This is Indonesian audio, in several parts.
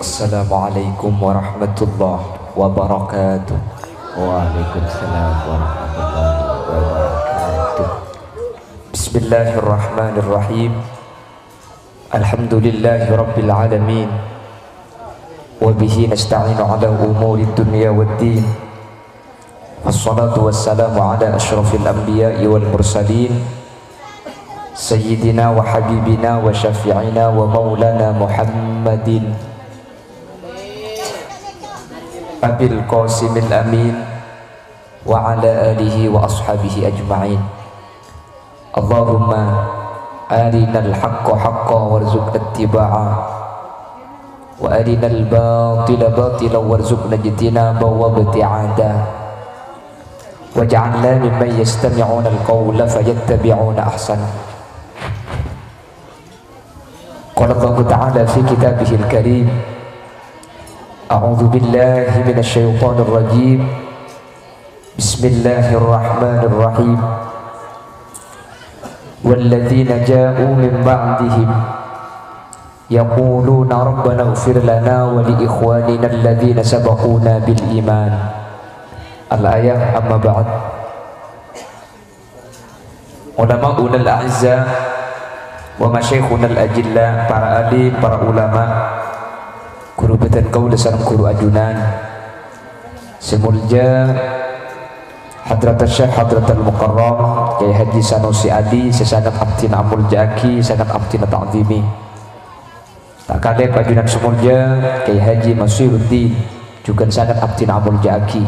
Assalamualaikum warahmatullahi wabarakatuh. Waalaikumsalam warahmatullahi wabarakatuh. Bismillahirrahmanirrahim. Alhamdulillahi rabbil alamin. Wabihi nasta'inu ala umuri dunya waddin. Wassalatu wassalamu ala ashrafil anbiya'i wal mursalin, Sayyidina wa habibina wa syafi'ina wa maulana Muhammadin Abil Qasimil Amin wa ala alihi wa ashabihi ajma'in. Allahumma arinal haqqa haqqa warzuqna ittiba'a wa arinal batila batila warzuqna ijtinaba wa ibti'ada waj'alna mimman yastami'una al-qawla fayattabi'una ahsana. Qala Allah Ta'ala fi kitabihil karim, A'udzu billahi minasy syaithanir rajim. Bismillahirrahmanirrahim. Walladzina ja'u min ba'dihim yaquluna rabbana ighfir lana wa li ikhwanina alladzina sabaquna bil iman. Al-ayah. Amma ba'd. Ulama'una al-a'izza wa masyayikhuna al-ajilla, para alim, para ulama, guru beten kaula sareng guru ajunan semulja Hadratul Syekh Hadratul Mukarram Kyai Haji Sanusi Adi sesangat abdina amul jaki sangat abdina ta'zimi. Tak kalah ajunan semulja Kyai Haji Masyiruddin juga sangat abdina amul jaki.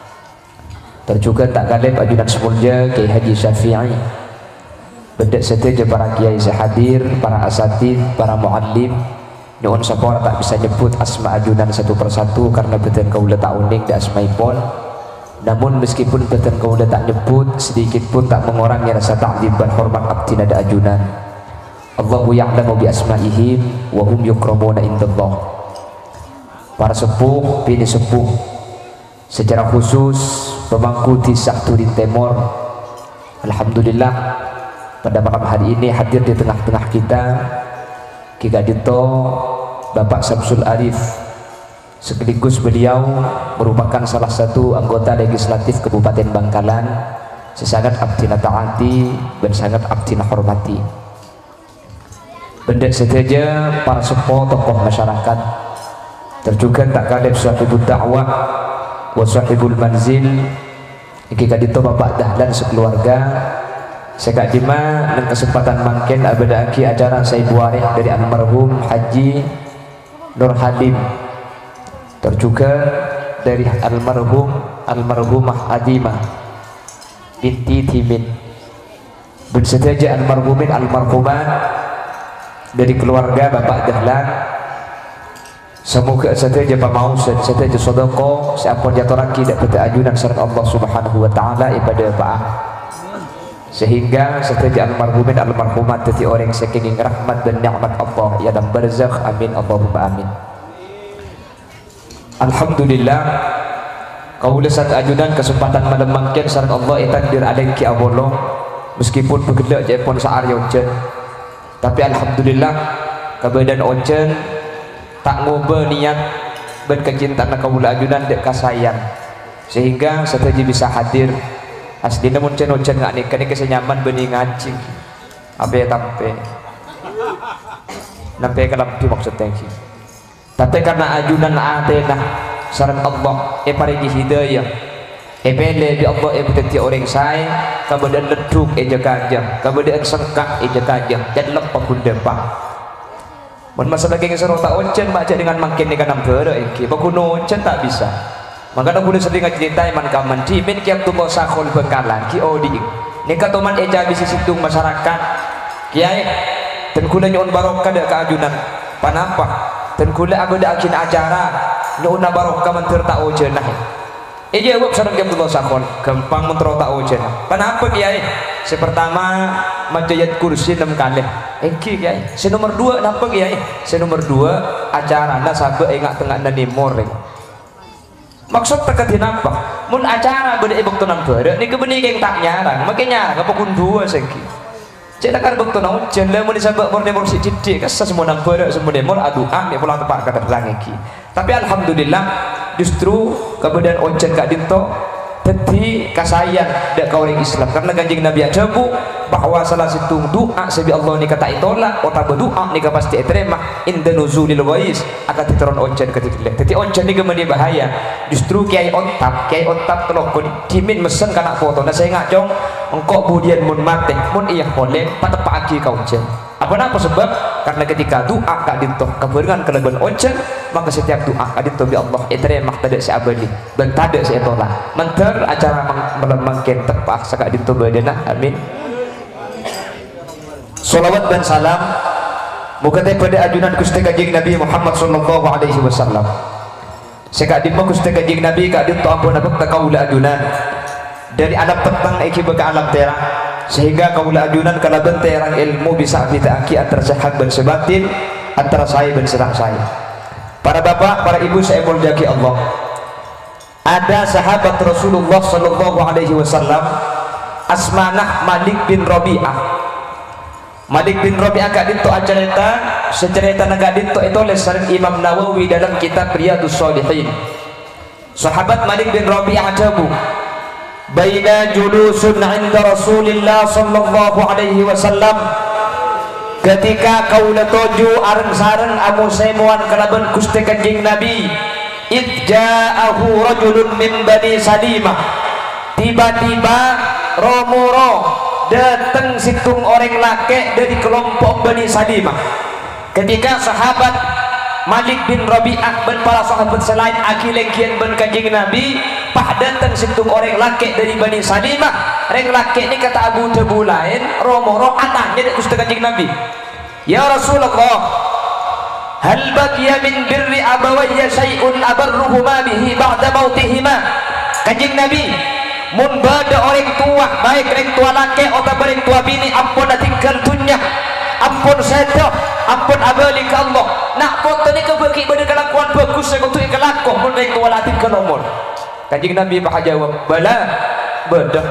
Dan juga tak kalah ajunan semulja Kyai Haji Syafi'i. Bedek seteja para kiai sehadir, para asatid, para muallim. Nyuwun sapor tak bisa nyebut asma ajunan satu persatu karena beten kaula tak unik di asmaipun. Namun meskipun beten kaula tak nyebut, sedikit pun tak mengurangi rasa ta'zim dan hormat abdina da ajunan. Allahu ya'lamu bi asma'ihim wa hum yukramuna indallah. Para sepuh, bini sepuh, secara khusus pemangku di Sakturin Timur, alhamdulillah pada malam hari ini hadir di tengah-tengah kita Ki Gadito Bapak Samsul Arif, sekaligus beliau merupakan salah satu anggota legislatif Kabupaten Bangkalan, sesangat abdina taati dan sangat abdina hormati. Benda seteja para sepuh tokoh masyarakat, terjuga tak kalib sahibul dakwah wa sahibul manzil Ki Gadito Bapak Dahlan sekeluarga. Sekak jima dan kesempatan mangken abada aki acara saya buareh dari almarhum Haji Nur Halim, terjuga dari almarhumah Adimah binti Timin, bersedaja almarhumin almarhuman dari keluarga Bapak Dahlan. Semoga sedaja pamau sedaja sodoko siapun jatuh raki dapat ajunan serta Allah Subhanahu wa taala ibadah Pak, sehingga setelah almarhumin almarhumat jadi orang saking rahmat dan nikmat Allah ya dalam barzakh. Amin Allahumma amin. Alhamdulillah kaula satu ajudan kesempatan malam mangken sareng Allah takdir aden ki abolong meskipun begelak je pun saar oncen, tapi alhamdulillah kebedan oncen tak ngoba niat ben kecintaan kaula ajudan dek kasayang sehingga setelah bisa hadir. Asli namun cen-cen ngak nikah ni kesenyaman bening ngancing abe tampe nampe kalampi maksudnya ki. Tapi karena ajunan atena sareng Allah parigi hidayah pele di Allah beteti orang sai kemudian leduk jaga aja kemudian sengkak jaga aja dan lepak kundempang mun masalah geng serota oncen baca dengan makin ni kanam bere ki bakuno oncen tak bisa. Maka nak boleh sering cerita iman kaman di min kiam tu bosa khol Bangkalan ki odi ni katoman eja bisi situng masyarakat kiai dan kula nyon barokah dak keajunan panapa dan kula aku dak akin acara nyon barokah mentir tak ojenah eja web sareng kiam tu bosa khol gampang mentro tak ojenah panapa kiai sepertama majayat kursi 6 kali ki kiai nomor 2 napa kiai nomor 2 acara na sabe engak tengah na nimor maksud terketin apa mun acara beda ibuk tunang beda ni kebening yang tak nyarang makin nyarang apa kun dua sengki cek nak arbek tu nau jendela mun disabak murni mursi cidik kas semua nampak semua demo aduan dia pulang tempat kata langiki. Tapi alhamdulillah justru kemudian oncen kak dinto teti kasayan dak ka orang Islam karena kanjeng Nabi ajabu bahwa salah satu doa sebi Allah ni kata itolak atau berdoa ni pasti diterima inda nuzulil ghais akan diteron oncen ketika teti oncen ni kemudian bahaya justru kiai ontap telok dimin mesen kana foto nah saya ngajong engkau kemudian mun mate mun iya boleh pada pagi kau oncen apa sebab karena ketika doa kak dinto keberangan kelebihan oncen maka setiap doa kak dinto bi Allah diterima tidak seabadi dan tidak seitolak menter acara melembangkan tepak sakak dinto badana amin. Salawat dan salam muka pada ajunan Gusti Kanjeng Nabi Muhammad sallallahu alaihi wasallam. Sekak dimma Gusti Kanjeng Nabi kak dinto ampun abek kaula ajunan dari alam petang iki beka alam terang sehingga kaula ajunan kala benterang ilmu bisa bidaki antara sahab dan sebatin antara saya dan serang saya. Para bapak, para ibu saya mulyaki Allah. Ada sahabat Rasulullah sallallahu alaihi wasallam asmanah Malik bin Rabi'ah. Malik bin Rabi'ah kak dinto secerita naga dinto itu oleh Syarif Imam Nawawi dalam kitab Riyadhus Shalihin. Sahabat Malik bin Rabi'ah ajabu baina julusun 'inda Rasulillah sallallahu alaihi wasallam ketika kaula tuju areng-sareng amu semuan kalaban Gusti Kanjeng Nabi idja'ahu rajulun min Bani Salimah tiba-tiba romoro datang situng orang laki dari kelompok Bani Salimah ketika sahabat Malik bin Rabi'ah dan para sahabat selain akilengkian ben Kanjeng Nabi pah datang situng orang laki dari Bani Salimah orang laki ini kata Abu Tabulain romoro anaknya dari Gusti Kanjeng Nabi ya Rasulullah hal baqiya min birri abawayya syai'un abarruhuma bihi ba'da mautihima. Kanjeng Nabi mun bada orang tua baik orang tua laki atau orang tua bini ampun tinggal dunia ampun sedo ampun abali ke Allah nak foto ni kebeki bada kelakuan bagus saya untuk kelakuan mun orang tua laki ke nomor. Kanjeng Nabi pak jawab bala bada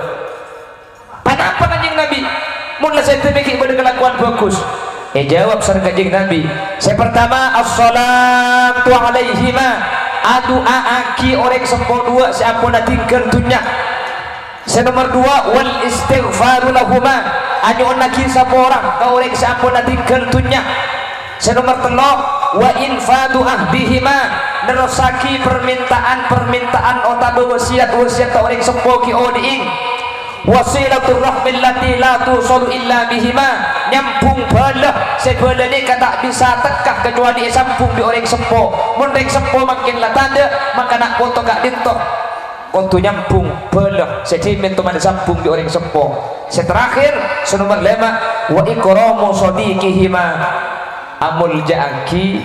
kenapa Kanjeng Nabi mun lah saya beki bada kelakuan bagus jawab sareng Kanjeng Nabi saya pertama as-salatu alaihima adua aki orang sempo dua saya ampun tinggal dunia. Saya nomor dua wal istighfaru lahuma anyon lagi saporang kau orang sampun tinggal dunya. Saya nomor telok wa infadu ahdihima nerosaki permintaan otabe wasiat kau orang sempo ki odiing wasilatul rahmil lati la tusalu illa bihima nyambung bala sebala ni kata bisa tekak kecuali sambung di orang sempo mun orang sempo makin lah tanda maka nak foto kak dinto untuk nyambung belah sedimen teman sambung di orang sepo. Terakhir senomor 5 wa ikramu sadiqihima amul jaaki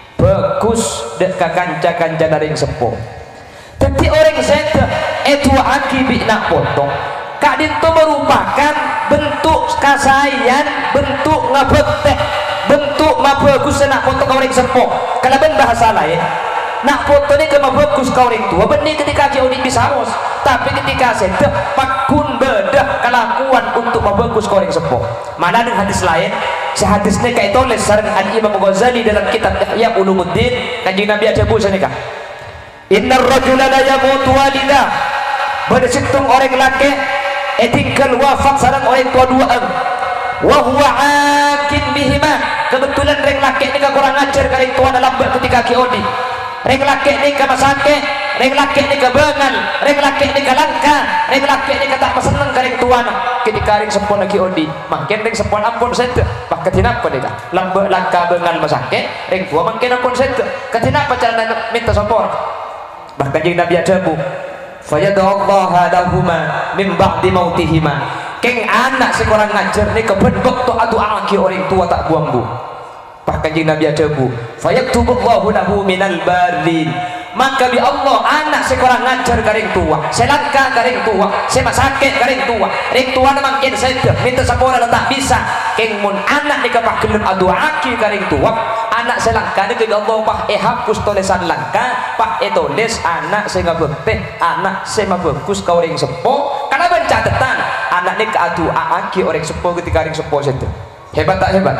bagus dek kanca-kanca dari sepo. Tapi orang saya itu aki bi nak potong kak dinto merupakan bentuk kasayan bentuk ngabekte bentuk mabagus nak potong orang sepo kalau ben bahasa lain nak foto ni kemah bagus kau orang tua benih ketika kau ni bisa harus tapi ketika sedap pakun bedah kelakuan untuk membagus kau orang sepuh mana dengan hadis lain sehadisnya kayak itu oleh Syarif Al-Imam Ghazali dalam kitab Ihya Ulumuddin Kanjeng Nabi ada busa nikah innar rajula la yamutu walida pada situng orang laki tinggal wafat sarang orang tua dua wa huwa akin bihima kebetulan orang laki ni kurang ajar kali tua dalam ketika kiodi reng laki ni ke masake reng laki ni ke bengal reng laki ni ke langka reng laki ni ke tak seneng ke reng tuana ketika reng sepon lagi odi makin reng sepon ampun sete pak ketinapa dia lambe langka bengal masake reng tua makin ampun sete ketinapa cara minta sopor bahkan Kanjeng Nabi ajabu fayadallahu lahuma min ba'di mautihima keng anak sekurang ngajar ni kebenbek tu adu aki orang tua tak buang-buang bahkan Kanjeng Nabi ajabu fayaktubullahu lahu minal barin maka bi Allah anak sekurang ngajar garing tua selangka garing tua semasake garing tua ring tua namang kin sedep minta sapora tak bisa keng mun anak ni kapah gelem adu aki garing tua anak selangka ni bi Allah pah hapus tulisan langka pah tulis anak sing ngabekte anak sing bagus ka ring sepo kana ben catetan anak ni keadua aki orang sepo ketika orang sepo situ. Hebat tak hebat?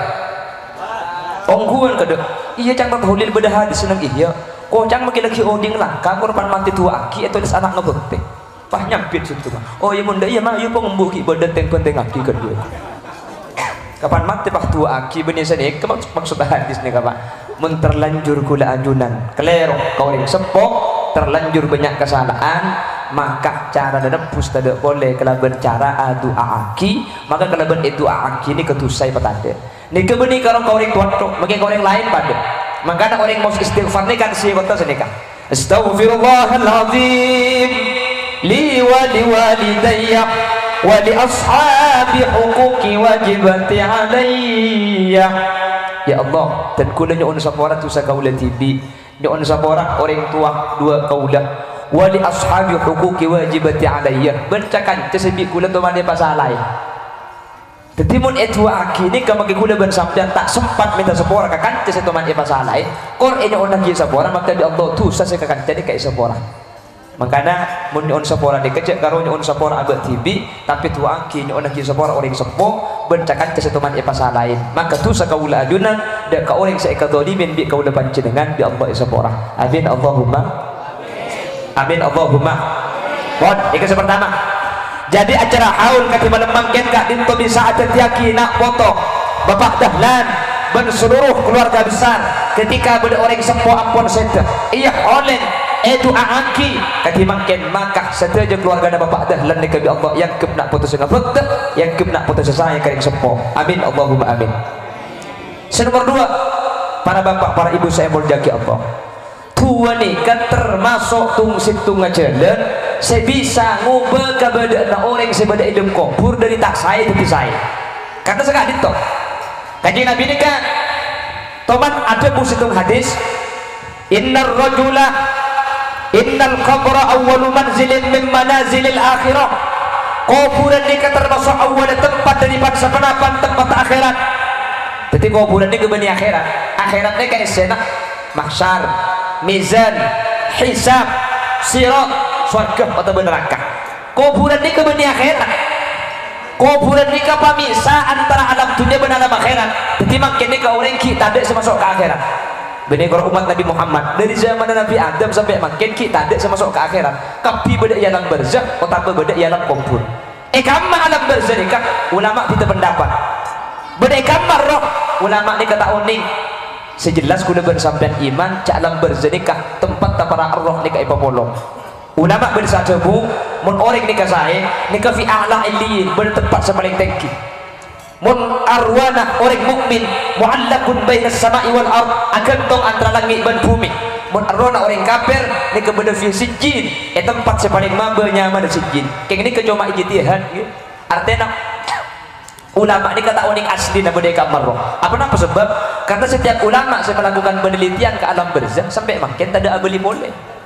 Ongguan kada. Iya cang tahlil bedah hadis senang iya. Ko cang makin lagi oding langka korban mati tua aki atau des anak ngebekte. Pah nyampit situ mah. Oh iya bunda iya mah iya pengembuki badan penting aki kedua. Kapan mati pak tua aki benih sini maksud hadis ni kapan? Mun terlanjur kula anjunan kelero kau yang sepok terlanjur banyak kesalahan maka cara nebus tidak boleh kelaban cara adu aki maka kelaban itu aki ni ketusai petanda ni kebeni kalau kau yang tuan mungkin kau yang lain pada maka nak orang mau istighfar ni kan si kota sini kan astaghfirullahaladzim li walidayya wa li ashabi huquqi wajibati alayya. Ya Allah, dan kula nyon sapora tu sa kaula tibi, nyon sapora orang tua dua kaula. Wali ashabi huquqi wajibati alayya. Bencakan tesebi kula tu mane pasalai. Dadi mun etu aki ni kamagi kula ben sampean tak sempat minta sapora ka kan tesetu mane pasalai. Kor enyo lagi sapora maka di Allah tu sa kan jadi kai sapora. Makanya mun nyon sapora dikecek karo nyon sapora abad tibi tapi tu aki nyon lagi sapora orang sepo bencakan kesetuman epasa lain maka tu sakaula ajunan dak ka orang saeka zalimin bi kaula panjenengan bi Allah sapora. Amin Allahumma amin Allahumma. Bon iki pertama. Jadi acara haul kati malam mangken ka dinto bisa atetiaki nak foto Bapak Dahlan ben seluruh keluarga besar ketika beda orang sepo ampun sedeh iya olen itu aki kati mangken maka saja keluarga Bapak Dahlan ni kabi Allah yang kep nak putus dengan betul yang kep nak putus saya kering sepo. Amin Allahumma amin. Nomor 2 para bapak para ibu saya muljaki Allah tua ni kan termasuk tung situng jalan saya bisa ngubah keberadaan orang sebeda idem kubur dari tak saya tapi saya karena sekali itu kaji Nabi ini kan toman ada situng hadis innar rajula innal qabra awwalu manzilin min manazilil akhirah. Kuburan ini termasuk awal tempat daripada sepenapan tempat akhirat. Jadi kuburan ini kebeni akhirat. Akhirat ini kayak sana mahsyar, mizan, hisab, sirat, surga atau neraka. Kuburan ini kebeni akhirat. Kuburan ini kapamisa antara alam dunia dan alam akhirat. Jadi makin ini kau orang kita ada masuk ke akhirat. Benih kalau umat Nabi Muhammad dari zaman Nabi Adam sampai makin kita ada masuk ke akhirat. Kapi beda ialam barzakh, atau beda ialam kubur. Kamma alam barzakh ni kan ulama kita pendapat. Beda kamma roh ulama ni kata uning. Sejelas kuda bersampean iman cak alam barzakh ni kah tempat para roh ni kai pemolong. Ulama bersatu mun orang ni kasai ni ka fi a'la illiyin bertempat sepaling tinggi. Mun arwana orang mukmin muallakun bainas sama'i wal ard akan tong antara langit dan bumi. Mun arwana orang kafir ni kebenar fi sijjin tempat sepaling mabanya mana sijjin. Keng ni kecoma ijtihad gitu. Artinya ulama ni kata unik asli na budaya kamar. Apa sebab? Karena setiap ulama saya melakukan penelitian ke alam barzakh sampai makin tak ada abeli boleh.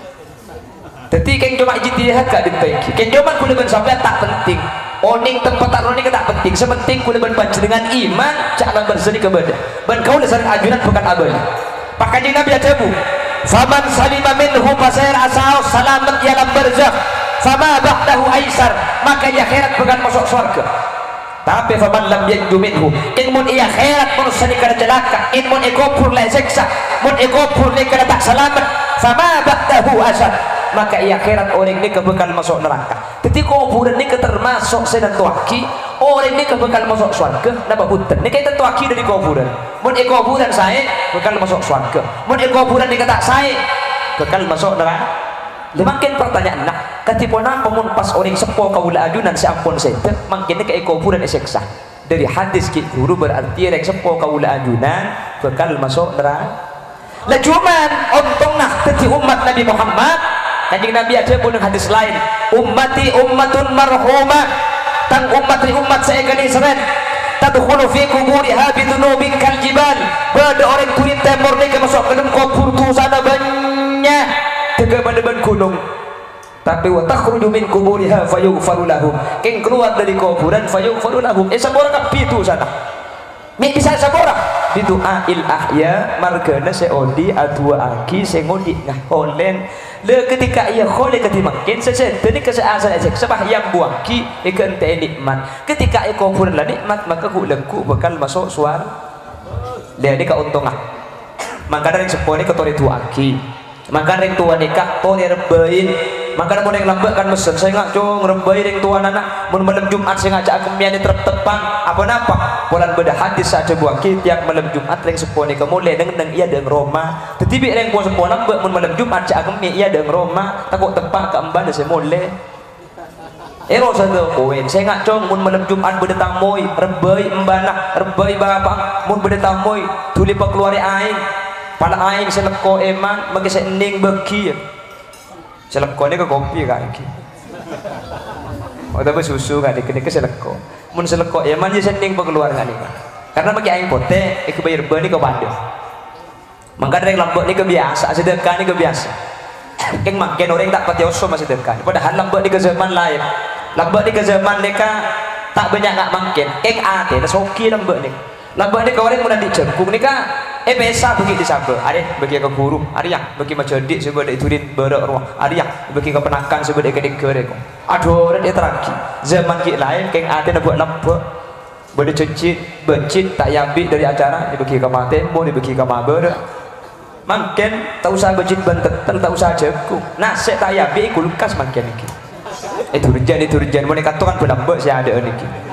Jadi keng cuma ijtihad gak ditengki. Keng cuma kuliah sampai tak penting. Oning tempat taruh ini tak penting, sepenting kuliah berbanci dengan iman jangan berseni kepada dan kau dasar ajunan bukan abadi pakai Nabi ajabu faman salima minhu fasair asal salamat ialam barzakh fama ba'dahu aisar maka ia akhirat bukan masuk surga tapi faman lam yanju minhu ilmun ia akhirat berseni kada celaka ilmun ekopur la seksa mun ekopur ni kada tak selamat fama ba'dahu asar maka ia akhirat orang ini kebekal masuk neraka. Jadi kuburan ini termasuk sedang tuaki orang ini kebekal masuk surga. Napa punten? Ini kita tuaki dari kuburan. Mun kuburan saya bekal masuk surga. Mun kuburan ini kata saya bekal masuk neraka. Makin pertanyaan nak katipona pemun pas orang sepo kaula ajunan si ampun sete makin ke kuburan seksa. Dari hadis ki guru berarti orang sepo kaula ajunan bekal masuk neraka. Lah cuman untunglah tadi umat Nabi Muhammad Kanjeng Nabi ada pun hadis lain ummati ummatun marhumah tang umat saya kani seret tadkhulu fi quburiha bidunubi kal jibal pada orang kulit timur ni masuk ke dalam kubur tu sana banyak tiga ban gunung tapi wa takhruju min quburiha fayughfaru lahum keng keluar dari kuburan fayughfaru lahum sabora ka pitu sana mi bisa sabora bidu'ail ahya margana seodi adua aki sengodi ngah holen le ketika ia khole ketimakin sesuatu ni keseasal aja sebab yang buaki ikan teh nikmat ketika ia kufur lah nikmat maka ku bakal masuk suara le ni keuntungan maka dari sepone ketori tuaki maka dari tua nikah tori rebain maka mau yang lambat kan mesen saya nggak cung rebain yang tua anak mau malam Jumat saya ngajak kemian tertepang apa bulan beda hadis saja buaki tiap malam Jumat yang sepone kemulai dengan ia dengan Roma tetapi yang buat sepone lambat mau malam Jumat cak kemian ia dengan Roma takut tepak ke emban saya mulai Eros ada koin saya nggak cung mau malam Jumat beda tamoy rebain embana rebain bapak mau beda tamoy tuli pak keluar aing pada aing seleko eman bagi saya ending beki seleko ni ke kopi kan iki oh tapi susu kan dikene ke seleko mun seleko eman je sending keluar kan iki karena bagi aing pote iku bayar bani ke bandung mangka dari lambok ni kebiasa sedekah ni kebiasa keng makin orang tak pati oso masih sedekah padahal lambok ni ke zaman lain lambok ni ke zaman mereka tak banyak nak makin keng ate na soki lambok ni orang mudah dicengkung ni ka pesa bagi disabel ada bagi ke guru ada yang bagi macam dik sebab dik turin berak ruang ada yang bagi ke penakan sebab dik kedik kerek aduh dia terakhir zaman kita lain keng ada nak buat lambok boleh cecit bencit tak yambi dari acara dibagi ke maten mau dibagi ke maber makin tak usah bencit bentetan tak usah jengkung nasib tak yambi kulkas makin iki itu rejan mau dikatakan penambah saya ada ni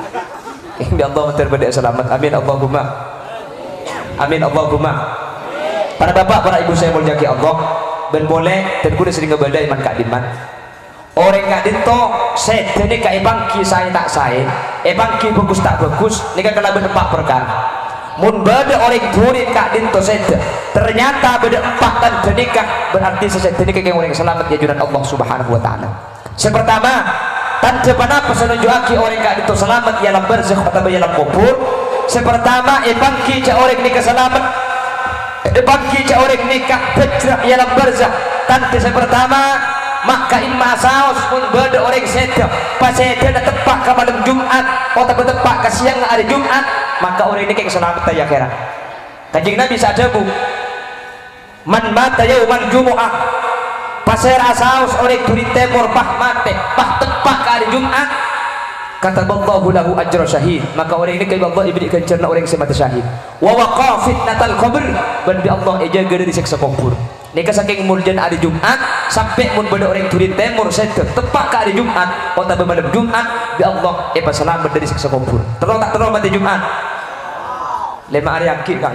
ya Allah terbaik selamat amin Allahumma amin Allahumma para bapak para ibu saya muliaki Allah ben boleh dan kuda sering ngebadai man kak diman orang kak dinto saya ini kak bangki saya tak saya bangki bagus tak bagus ini kan kalau berempat perkara mun beda orang turin kak dinto saya ternyata beda empat dan bernikah berarti saya ini kak yang orang selamat ya juran Allah subhanahu wa ta'ala yang pertama tanda panapa senunjuaki orang kak dinto selamat ialah barzakh atau ialah kubur sepertama bangki ca orang nikah selamat bangki ca orang nikah pecrah ialah barzakh tanda pertama maka imma saus pun beda orang sedap pas sedap dah tepak ke malam Jumat atau tepak ke siang hari Jumat maka orang ini kayak selamat ya akhirat kanjeng Nabi sadabu man mata yauman Jumu'ah pasir asaus orang turi temur pah mate pah tepak ke hari Jumat kata Allahu lahu ajra syahid maka orang ini kayak Allah diberikan cerna orang yang mati syahid wa waqa fitnatal qabr dan bi Allah jaga dari siksa kubur nika saking muljan hari Jumat sampai mun beda orang turi temur sedep tepak ke hari Jumat atau malam Jumat bi Allah selamat dari siksa kubur terus tak terus mati Jumat 5 hari akik kan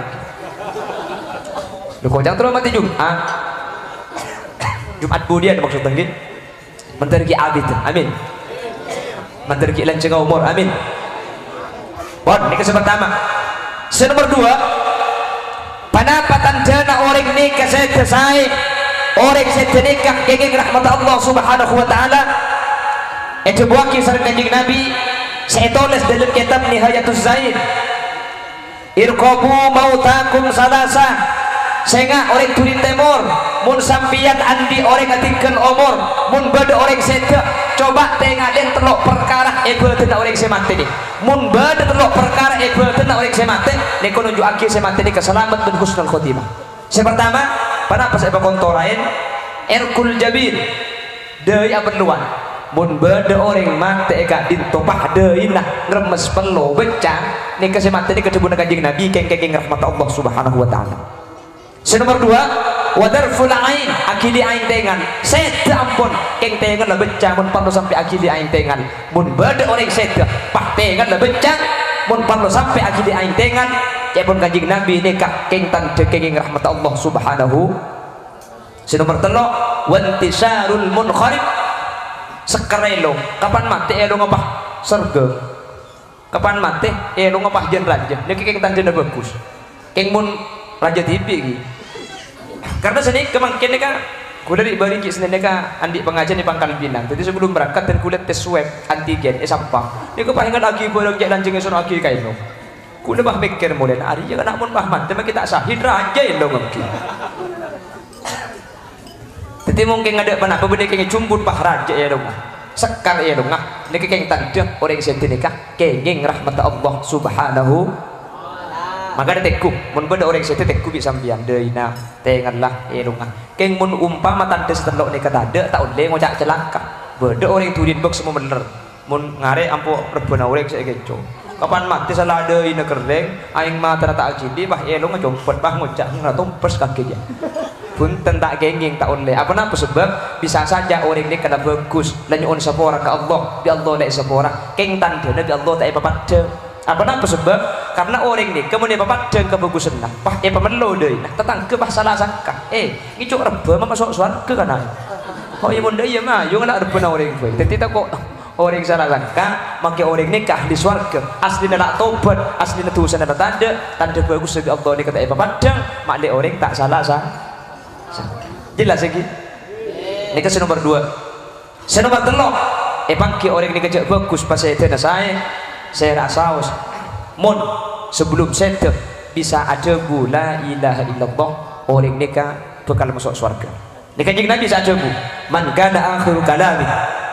lu kocang terus mati Jumat Jumat budian maksudnya gitu menteri ki abid amin menteri ki lanceng umur amin bon ini yang pertama yang nomor 2 panapatan dana orang nikah selesai orang sedekah kenging rahmat Allah subhanahu wa ta'ala itu buah kisah kanjeng Nabi saya tulis dalam kitab Nihayatul Zaid irqabu mautakum salasa sehingga orang turin temur mun sampian andi orang ngatingkan umur mun beda orang sedek coba tengah den telok perkara ebel tena orang semate ni mun beda telok perkara ebel tena orang semate ni kono nunjuk aki semate ni keselamat dan husnul khotimah yang pertama pada pas eba kontorain erkul jabir deui abenuan mun beda orang mate gak dintopah deui nah ngremes pelo becang ni kesemate ni kedebuna kanjeng Nabi keng-keng rahmat Allah subhanahu wa ta'ala. Nomor 2 wadarful ain akili ain tengan seda ampun keng tengan lah becang mun parlo sampai akili ain tengan mun beda orang seda pah tengan lah becang mun parlo sampai akili ain tengan ya pun kanjeng Nabi nikah keng tante keng rahmat Allah subhanahu. Nomor 3 wantisarul munkharib sekerelo kapan mati elo ngapah surga kapan mati elo ngapah jen raja nek keng tante bagus keng mun raja TV gitu karena sini kemungkinan kan kuda di bariki sini ka andi pengajian di Pangkal Pinang jadi sebelum berangkat dan kulit tes swab antigen sampang ini kepahingan lagi bolong jak lanceng esun lagi kain lo kuda bah mikir mulai hari ya nak mun bah mati kita sahid raja lo mungkin jadi mungkin ada apa benda kenging cumbut bah raja ya lo sekar ya lo ngah ini kenging tanda orang yang nikah kenging rahmat Allah subhanahu maka ada teku mun beda orang sete teku bi sambian deui na tenganlah elunga keng mun umpama tanda setelok ni kata ada tak oleh ngojak celaka beda orang tudin bek semua bener mun ngare ampo rebana orang saya keco kapan mati salah deui na kereng aing mata tak cindi bah elung ngcompet bah ngojak ngatumpes kaki dia punten tak genging tak oleh apa napa sebab bisa saja orang ini kena bagus dan nyuun sapora ke Allah bi Allah lek sapora keng tandana bi Allah tak papadeng apa napa sebab karena orang ini kemudian papadeng kebagusan nah pah pamelo deui nah tetangga bah salah sangka ngicuk reba mah masuk surga kana oh iya mun deui mah yo ngala reba orang bae teti tak kok orang salah sangka maka orang ini ke ahli surga asli nak tobat asli dosa nak tanda bagus bi Allah ni kata papadeng mak lek orang tak salah jelas lagi ini ke nomor 2 nomor 3 pangki orang ini kejak bagus pas saya tanya saya rasa mon sebelum saya bisa ada la ilaha illallah orang ini bakal masuk surga ini kanjeng Nabi saja bu man kana akhiru kalami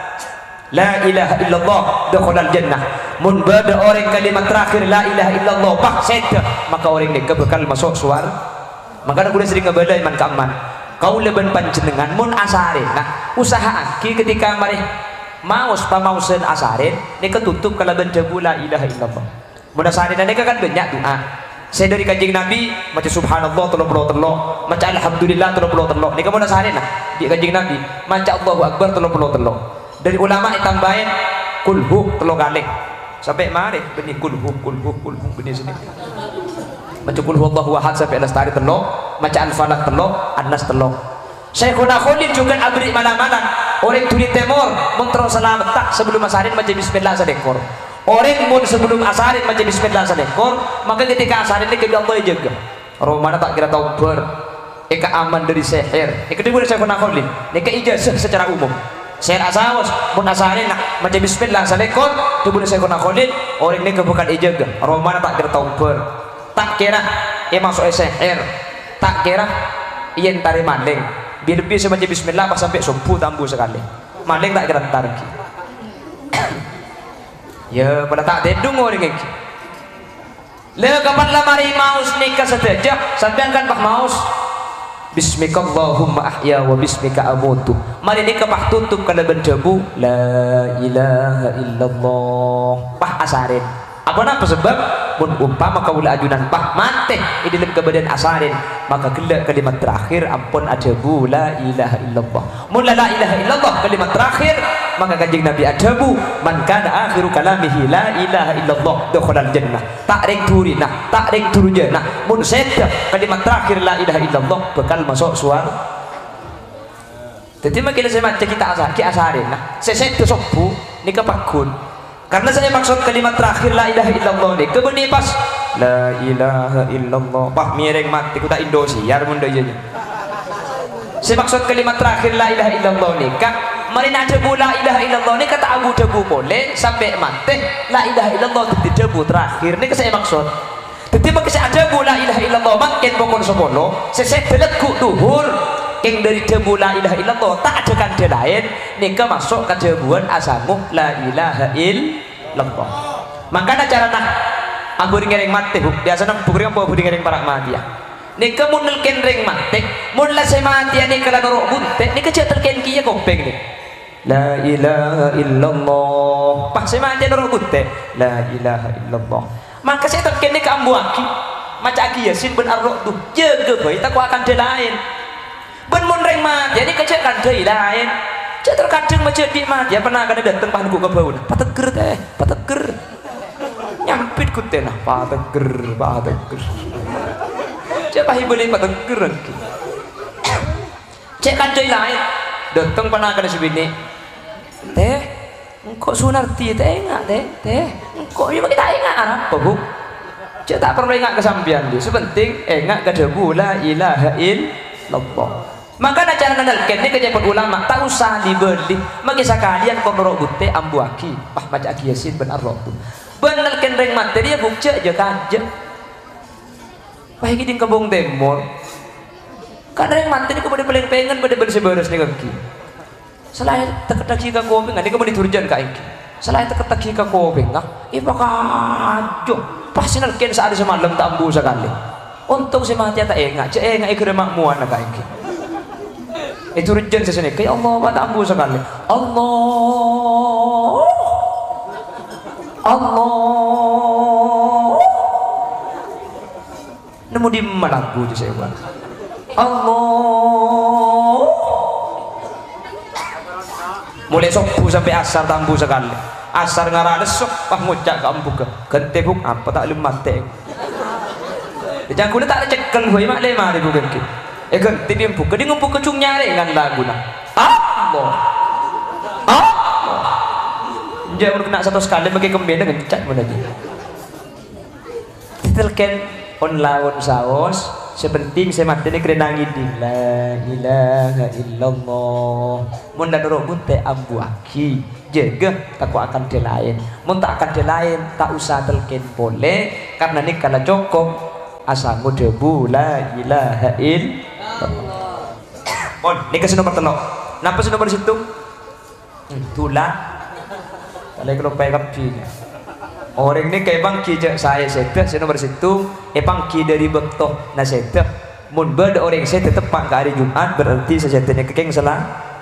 la ilaha illallah dakhalal jannah mun bada orang kalimat terakhir la ilaha illallah pak saya maka orang ini bakal masuk surga maka aku sering ngebadai man kaman kau leben panjenengan mun asarin nah usaha aki ketika mari maus pamausen asarin ini ketutup kalau bendebu la ilaha illallah mun asarin ini kan banyak doa saya dari kanjeng Nabi macam subhanallah 33 macam alhamdulillah 33 ini kamu asarin nah di kanjeng Nabi macam Allahu akbar 33 dari ulama ditambahin kulhu 3 kali sampai mari benih kulhu benih sini macam kul huwallahu ahad sampai lestari telok macam al-falaq telok an-nas telok Syekhuna Khalid juga abri mana-mana orang tuli temur mun terus selamat tak sebelum asarin macam bismillah sadekor orang mun sebelum asarin macam bismillah sadekor maka ketika asarin ini kedua Allah jaga romana tak kira tahu eka aman dari sihir kedua Syekhuna Khalid eka ijazah secara umum saya asawas mun asarin nak macam bismillah sadekor kedua Syekhuna Khalid orang ini kebukan ijaga romana tak kira tahu tak kira masuk sihir tak kira yen tari maling biar bisa baca bismillah pas sampai subuh tambu sekali maling tak kira tarik ya pada tak tedung orang ini le kapan lamari maus nikah sedejak sampean kan pak maus bismika Allahumma ahya wa bismika amutu mari nikah pak tutup kalau berdebu la ilaha illallah pak asarin apa napa sebab mun umpama kaula ajunan pah mate di dalam kebadan asarin maka gelak kalimat terakhir ampun ajabu la ilaha illallah mun la ilaha illallah kalimat terakhir maka kanjeng Nabi ajabu man kana akhiru kalamihi la ilaha illallah dakhalal jannah tak ring turina tak ring turu jannah mun sedap kalimat terakhir la ilaha illallah bakal masuk surga jadi makin saya macam kita asarin nah saya subuh ni kepakun karena saya maksud kalimat terakhir la ilaha illallah ni kebeni pas la ilaha illallah pak miring mati ku tak Indosiar munda ieu saya maksud kalimat terakhir la ilaha illallah ni kak mari nak debu la ilaha illallah ni kata abu debu boleh sampai mati la ilaha illallah di debu terakhir ni saya maksud tetapi saya debu la ilaha illallah makin pokon 10 saya telekuk duhur yang dari debu la ilaha illallah tak ada kanda lain nika masuk ke debuan asamu la ilaha illallah makanya cara nah ampun ngereng mati biasa nak bukuring apa bukuring ngereng parak mati ya nika munel kenreng mati munlah saya mati ya nika lalu bunte nika cek terken kia kopeng nih la ilaha illallah pas saya mati lalu bunte la ilaha illallah maka saya terken nika ambu aki macam aki yasin ben arok tuh jaga boy tak akan ada lain ben mun reng mati jadi kecek kan deui lain cek terkadang macam di mati ya pernah kada datang pahanku ke bau pateger teh pateger nyampit ku teh nah pateger cek pahi beli pateger cek kan deui lain datang pernah kada sebini teh engko sunarti teh enggak teh engko ieu kita enggak apa bu cek tak perlu enggak kesambian dia sepenting enggak kadebu la ilaha illallah maka nak cara nandalkan ni kejadian ulama tak usah dibeli maka sekalian kau merobute ambu aki pah macam aki yasin benar roh tu benarkan reng materi ya bukce aja kaje pah ini kebong temor kan reng materi kau boleh paling pengen pada beres-beres ni kaki selain teka-teki ke kopi nggak ni kau boleh turjan kaki selain teka-teki ke kopi nggak iba kajo pasti nelken saat semalam tak ambu sekali. Untung si mati tak enggak, cek enggak ikut makmuan nak iki. Itu rejen sesene, kayak Allah tak ambu sekali. Allah, Allah. Nemu di malaku tu saya buat. Allah. Mulai subuh sampai asar tak ambu sekali. Asar ngarah desuk, pas ngucap ke ambu ke. Kente buk apa tak lem mati. Jangan guna tak cekel hui mak lema di bukan ki. Kente dia buka dia ngumpul kecung nyari dengan lagu nak. Allah. Allah. Jangan kena satu sekali bagi kembali dengan cat pun aja. Telken on lawan saos. Sepenting saya mati ni kena nangis di la ilaha illallah. Mun dah dorong teh ambu aki jaga takut akan dia lain. Mun tak akan dia lain tak usah telken boleh karena ni kalau cukup asamu debu la ilaha illallah. Mon ni kasih nomor telok. Napa sih nomor situ? Tulah. Kalau pay kapinya. Orang ni kayak bangki je saya setek saya nomor situ bangki dari betul na setek mun ber orang saya tetap pak ke hari Jumat berarti saya seteknya kekeng salah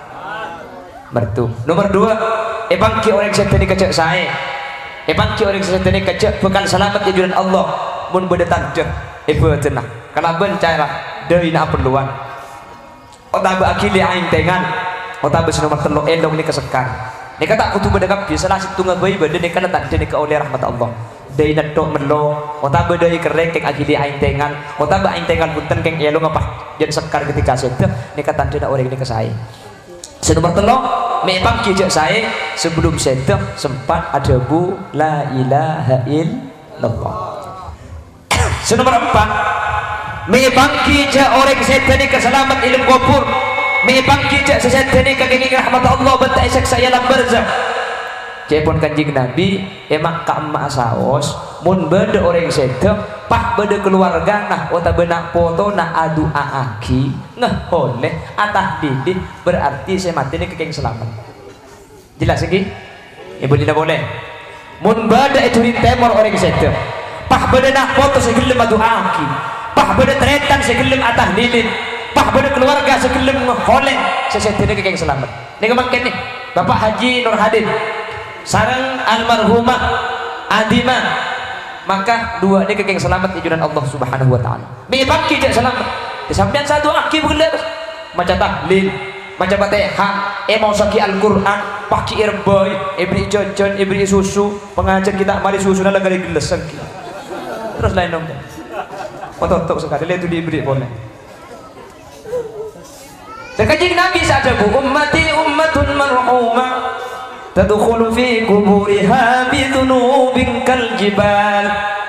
mertu. Nomor 2 bangki orang seteknya kecek saya bangki orang seteknya kecek bukan selamat di jalan Allah mun berdetan je tenah kalau bencana dari nak perluan otak akili aing tengan otak nomor telok endong ni kesekar. Nika tak kutu berdekat biasa lah situ ngabai benda nika tak ada nika oleh rahmat Allah. Dari nadok melo, otak berdai kereng keng agili aing tengan, otak aing tengan punten keng elo ngapa jadi sekar ketika setu nika tak ada orang nika saya. Senomor telok, memang kijak saya sebelum setu sempat ada bu la ilaha illallah. Senomor 4, memang kijak orang setu nika selamat ilmu kubur. Memang kijak sesetene kaging rahmat Allah bentai seksa alam barzakh. Cepon kanjing Nabi emak ka emak saos mun bede orang sedek pah bede keluarga nah ota benak foto na adu aaki ngeh oleh atah didih berarti saya mati ini kaging selamat. Jelas lagi? Ibu tidak boleh. Mun bede itu temor orang sedek pah bede nak foto segelem adu aaki pah bede tretan segelem atah didih pah pada keluarga sekelem ngoleh sesetene kekeng selamat. Ini kemakin nih Bapak Haji Nur Hadin sarang almarhumah Adima maka dua ini kekeng selamat di jalan Allah Subhanahu Wa Taala. Memang kijak selamat. Disampaian satu aki begitu macam tahlil, macam Fatihah, mau saki Al-Quran, paki irboy, ibri jajan, ibri susu, pengajar kita mari susu dalam kali gelas terus lain dong. Foto sekali lihat itu diberi boleh. Sekajing Nabi sa'adabu ummati ummatun marhumah tadkhulu fi kuburiha bidhunubin kal jibal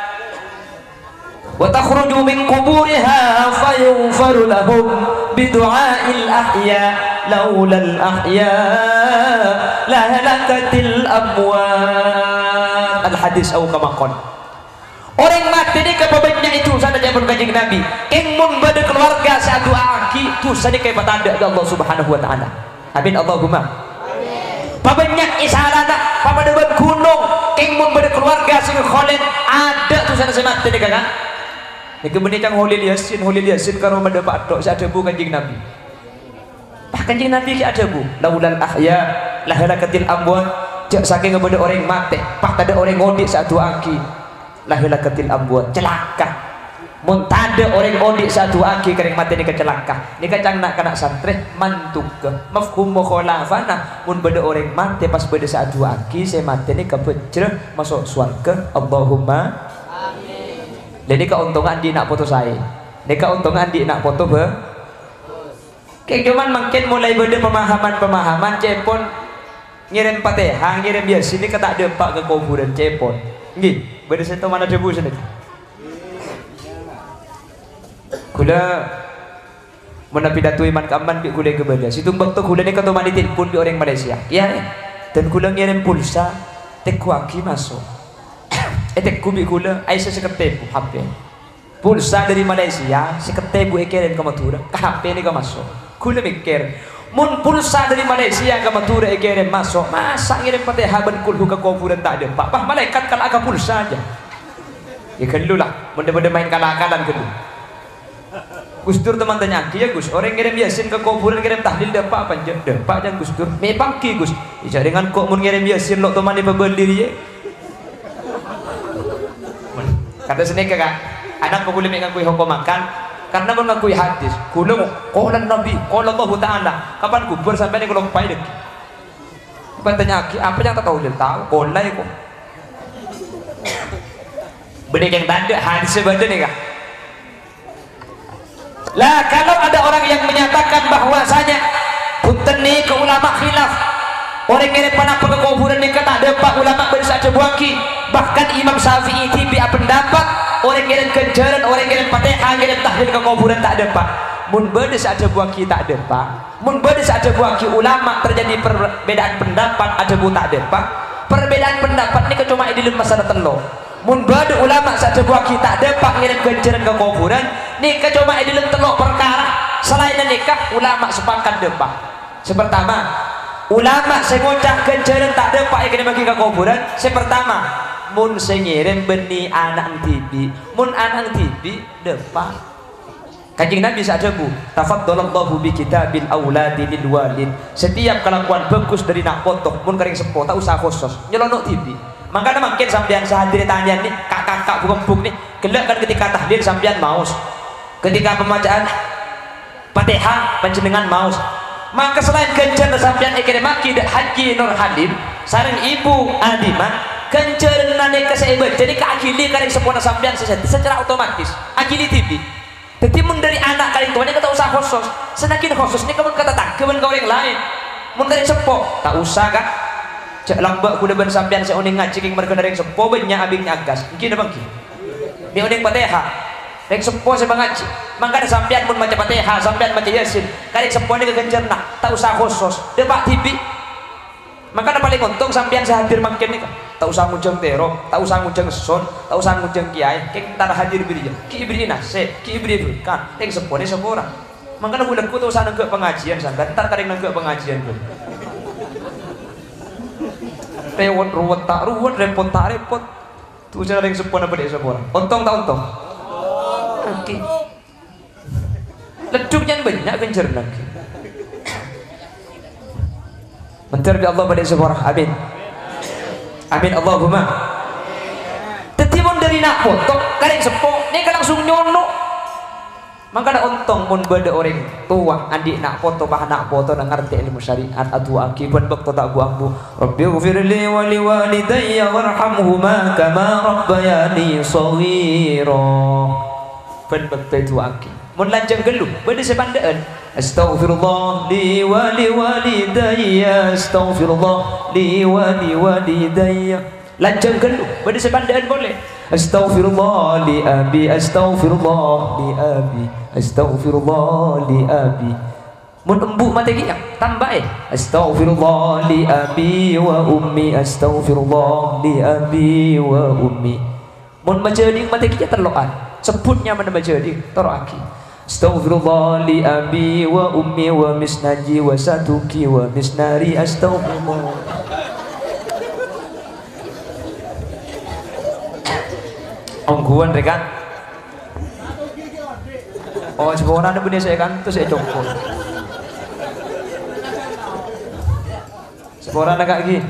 wa takhruju min kuburiha fayughfaru lahum bidu'a'il ahya laulal ahya la halakatil amwat. Al-hadis au kama qala. Orang mati ni kebanyakan itu sana jaman kanjeng Nabi. Keng mun bade keluarga satu aki tu sana kayak patanda ke Allah Subhanahu Wa Taala. Amin Allahumma. Amin. Pabanyak isarana, pamadaban gunung, keng mun bade keluarga sing kholid ada tu sana mati ni kan. Ni kemudian cang Holil Yasin karo made patok ada bu kanjeng Nabi. Bah kanjeng Nabi ki ada bu. Laulal ahya la halakatil amwat. Jak saking bade orang mati, pah tada orang ngodik satu aki. Lahilakatil ambuat celaka mun tada orang odik satu aki kering mati ni kecelaka ni kacang nak kena santri mantuk ke mafhum mukhalafana mun beda orang mati pas beda satu aki saya mati ni kepecreh masuk surga Allahumma amin. Jadi keuntungan di nak foto saya ni keuntungan di nak foto be kayak cuman makin mulai beda pemahaman cepon ngirim Fatihah ngirim Yasin ni kata dempak ke kuburan cepon nggih. Beda saya mana debu sana. Kula menapi datu iman kaman bi kula ke benda. Situng bakto kula ni kato mani telepon bi orang Malaysia. Ya. Dan kula ngirim pulsa tek kuaki masuk. Tek kubi kula ai seketebu HP. Pulsa dari Malaysia seketebu ekirim ke Madura. HP ni ka masuk. Kula mikir mun pulsa dari Malaysia ke Madura ekirim masuk masa ngirim Fatihah ban kulhu ke kuburan tak ada pak malaikat kalau agak pulsa aja ya gelu lah benda-benda main kalah-kalan gelu. Gus Dur teman tanya ya Gus, orang ngirim yasin ke kuburan ngirim tahlil depak apa depak dan Gus Dur memang ki Gus iya dengan kok mun ngirim yasin lo teman di berdiri ya kata sini kakak anak boleh mengakui hukum makan karena mengakui hadis kulung qaulan nabi qala Allah taala kapan kubur sampai ni kalau pai dek tanya apa yang tak tahu dia tahu kolai kok benih yang tanda hadis sebenarnya nih kak. Lah kalau ada orang yang menyatakan bahwasanya punten nih ke ulama khilaf orang ngirim panapa ke kuburan ni kata ada pak ulama bersaja buaki bahkan Imam Syafi'i tibi pendapat orang ngirim kencaran orang ngirim Fatihah ngirim tahlil ke kuburan tak ada pak mun beda saja buaki tak ada pak mun beda saja buaki ulama terjadi perbedaan pendapat ada bu tak ada pak perbedaan pendapat ni cuma di masalah telur mun beda ulama saja buaki tak ada pak ngirim kencaran ke kuburan ni cuma di telur perkara selain nikah ulama sepakat depak sepertama ulama sengucak kencaran tak ada pak yang kena bagi ke kuburan sepertama mun sengirim benih anak tibi mun anak tibi depak Kanjeng Nabi saja bu tafaddalallahu bi kitabil auladi lil walid setiap kelakuan bagus dari nak potok mun kering sepo tak usah khusus nyelonok tibi makanya makin sampean sahadir tanya nih kakak bukan nih kelak kan ketika tahlil sampean maus ketika pembacaan Fatihah panjenengan maus maka selain kencer sampean ikirim maki Haji Nur Halim sareng Ibu Adima kencer nane kesebet jadi keakili kali sepona sampean secara otomatis akili tibi jadi mun dari anak kali tuanya kata usah khusus senakin khusus ini kamu kata tak kemen kau yang lain mun dari sepo tak usah kan cek lambak kuda ben sampean saya uning ngaji king mereka dari sepo banyak abingnya agas mungkin ada bangki dia uning Fatihah dari sepo saya ngaji makanya sampean pun baca Fatihah sampean baca Yasin kali sepo ini kegencer nak tak usah khusus dia pak tibi makanya paling untung sampean sehadir makin nih tak usah ngujeng tero, tak usah ngujeng son, tak usah ngujeng kiai, keng tar hadir beri ki beri nase, ki beri berkah, keng sepone sepora. Makanya bulanku tak usah nengke pengajian sampai, ntar kadang nengke pengajian pun. Ruwet tak ruwet, repot tak repot. Tu cara yang sepone beri sepora. Untung tak untung. Oke. Leduknya banyak kencer lagi. Bentar bi Allah pada sepora, amin. Amin Allahumma. Tetimun dari nak foto, kalian sepok, ni kan langsung nyono. Maka ada untung pun beda orang tua, adik nak foto, bah nak foto, nak ngerti ilmu syariat, atau akibat bakto tak buangmu. Rabbi ghfirli wa liwalidayya warhamhuma kama rabbayani shaghira. Ben bakto itu aki. Mun lanjang gelu, beda sepandaan. Astaghfirullah li wa liwalidayya astaghfirullah li wa liwalidayya lanjang gelu beda sepandaan boleh astaghfirullah li abi astaghfirullah li abi astaghfirullah li abi mun embuk mati kia tambah astaghfirullah li abi wa ummi astaghfirullah li abi wa ummi mun majading mati kia terloan sebutnya mana majading teraki Astaghfirullah li abi wa ummi wa misnaji wa satuki wa misnari astaghfirullah. Ongguan rekan. Oh sebenarnya ada punya saya kan terus saya cokol. Sebenarnya agak gini.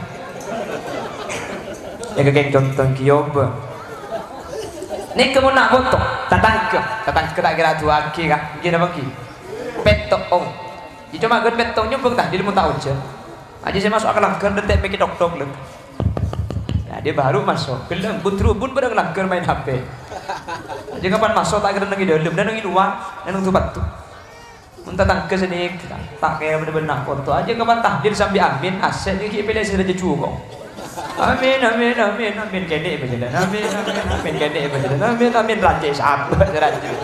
Ya kayak contoh kioba. Ni kamu nak foto, tatang ke tak kira tu aki kah? Gini apa ki? Petok ong. Itu cuma kan petoknya pun tak, dia mau tahu je. Aja saya masuk akal langgar dan tak pakai dok lem. Ya dia baru masuk. Kelam butru pun pada langgar main HP. Aja kapan masuk tak kira nangi dalam dan nangi luar dan nangi batu. Muntah tangke sini tak kayak benar-benar foto. Aja kapan tahdir sambil amin aset ni kita pilih sudah jujur kok. Amin amin amin amin kene berjalan amin amin amin kene berjalan amin amin rantai sahabat rantai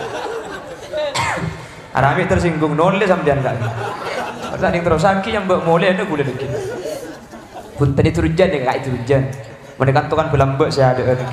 Arami tersinggung nolnya sampean kak pertanyaan yang terus aki yang mulai ada gula dikit pun tadi turun jan ya kak itu hujan mereka kantongan belambek saya ada lagi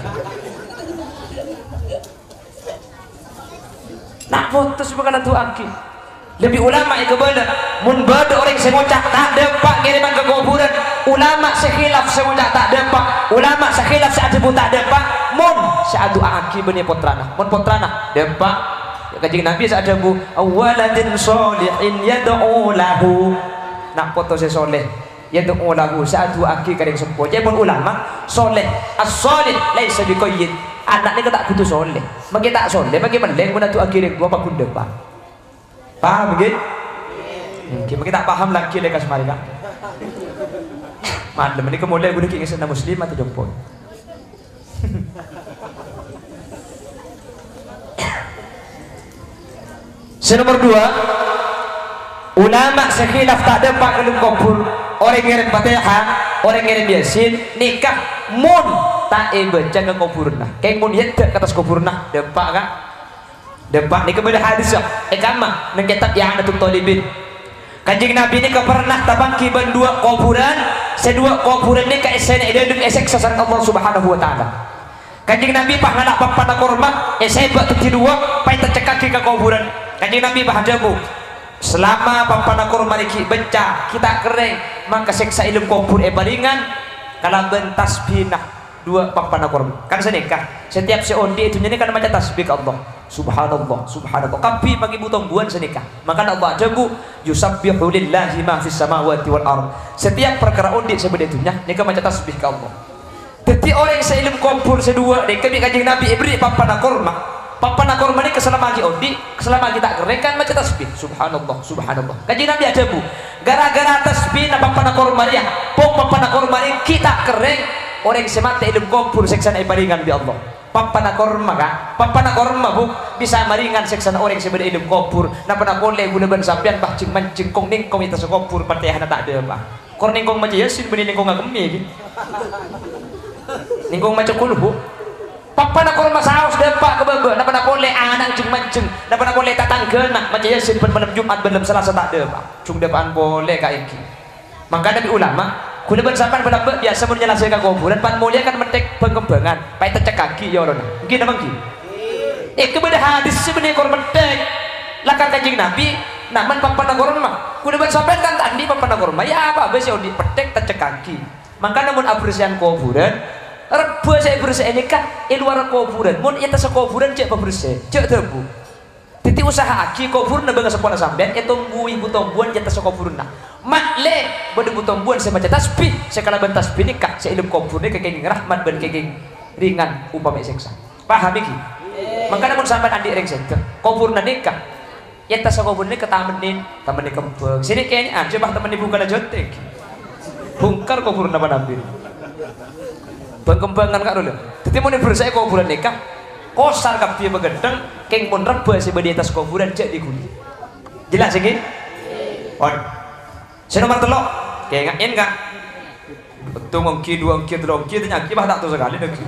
nak foto sebagai tu aki lebih ulama yang kebala mun bada orang semocak tak dempak kiriman ke kuburan ulama sekhilaf semocak tak dempak ulama sekhilaf seadebu tak dempak mun saadu aki bani putrana mun putrana dempak kanjeng Nabi saada bu awaladin sholihin yad'u lahu nak foto se soleh yad'u lahu saadu aki kadang sempo jadi pun ulama soleh as-solih laisa biqayyid anak ni tak kudu soleh magi tak soleh magi meleng mun atu aki gua apa kunde pak paham begitu mungkin tak paham lagi lekas mari kan maklum ini kemudian gue ingin senang muslim atau jempol nomor 2 ulama sekhilaf tak ada pak kelum kubur orang ngirim fatihah orang ngirim yasin nikah mun tak baca ke kuburna kayak mun yedek ke atas kuburna dempak kan dempak ni kemudian hadis kamah nang kitab yang ada talibin kanjeng Nabi ini pernah tabangki ban dua kuburan sedua kuburan ini kaisana idaduk esek sasaran Allah subhanahu wa ta'ala kanjeng Nabi pah nganak pampana korma esebak tuti dua pai tercekaki ke kuburan kanjeng Nabi bahadamu selama pampana korma iki benca kita kering maka seksa ilmu kubur palingan kalau bentas binah dua pampana korma kan senikah setiap seondi itu ini kan macam tasbih Allah subhanallah subhanallah kapi bagi butong buan senikah maka Allah jabu yusabbihu lillahi ma fis samawati wal ard setiap perkara undi sebenarnya itu ini kan macam tasbih ke Allah jadi orang seilmu kubur sedua dek kami kanjeng Nabi ibri pampana korma ini keselama lagi undi keselama kita kering kan macam tasbih subhanallah subhanallah kanjeng Nabi ajabu gara-gara tasbih na pampana korma ya pok pampana korma ini kita kering orang semata ilmu kubur seksana palingan bi Allah pampana korma kan pampana korma bu bisa maringan seksana orang sebenarnya ilmu kubur na pernah boleh guna ban sampean bah cing mancing kong ningkong itu sekubur patihana tak ada apa kor ningkong macam yasin benih ningkong ngagemi gitu ningkong macam kulhu pampana korma saus depak kebebe na pernah boleh anak cing mancing na pernah boleh tatangga nak macam yasin malam Jumat malam Selasa tak ada apa cung depan boleh kayak iki maka Nabi ulama kuda bersamaan pada biasa menyelesaikan kuburan pan mulia kan metek pengembangan pai tercek kaki ya orang mungkin apa mungkin kepada hadis sebenarnya korban metek lakar kanjeng Nabi naman pampana korma kuda bersamaan kan tadi pampana korma ya apa besi di petek tercek kaki maka namun abresian kuburan reba saya bersih ini kan luar kuburan mun itu sekuburan cek bersih cek tebu titi usaha aki kubur na bangga sepona sampean tunggu ibu tombuan jatah sekuburan nah makle bode butombuan saya baca tasbih saya kala ban tasbih nikah saya ilmu kubur ni kegeng rahmat ban kegeng ringan upama seksa paham iki maka namun sampai andi ring seksa kubur na nikah ya tas kubur ni ketamenin temen kembang sini kayaknya aja bah temen bukan jontek bungkar kubur na manambil bangkembangan kak dulu jadi mau bersaya kuburan nikah kosar kabeh begendeng keng mun reba si badi atas kuburan cek diguli jelas iki on nomor telok kayak ngain kak betul ngongki dua ngongki tiga ngongki itu nyaki bah tak tahu sekali lagi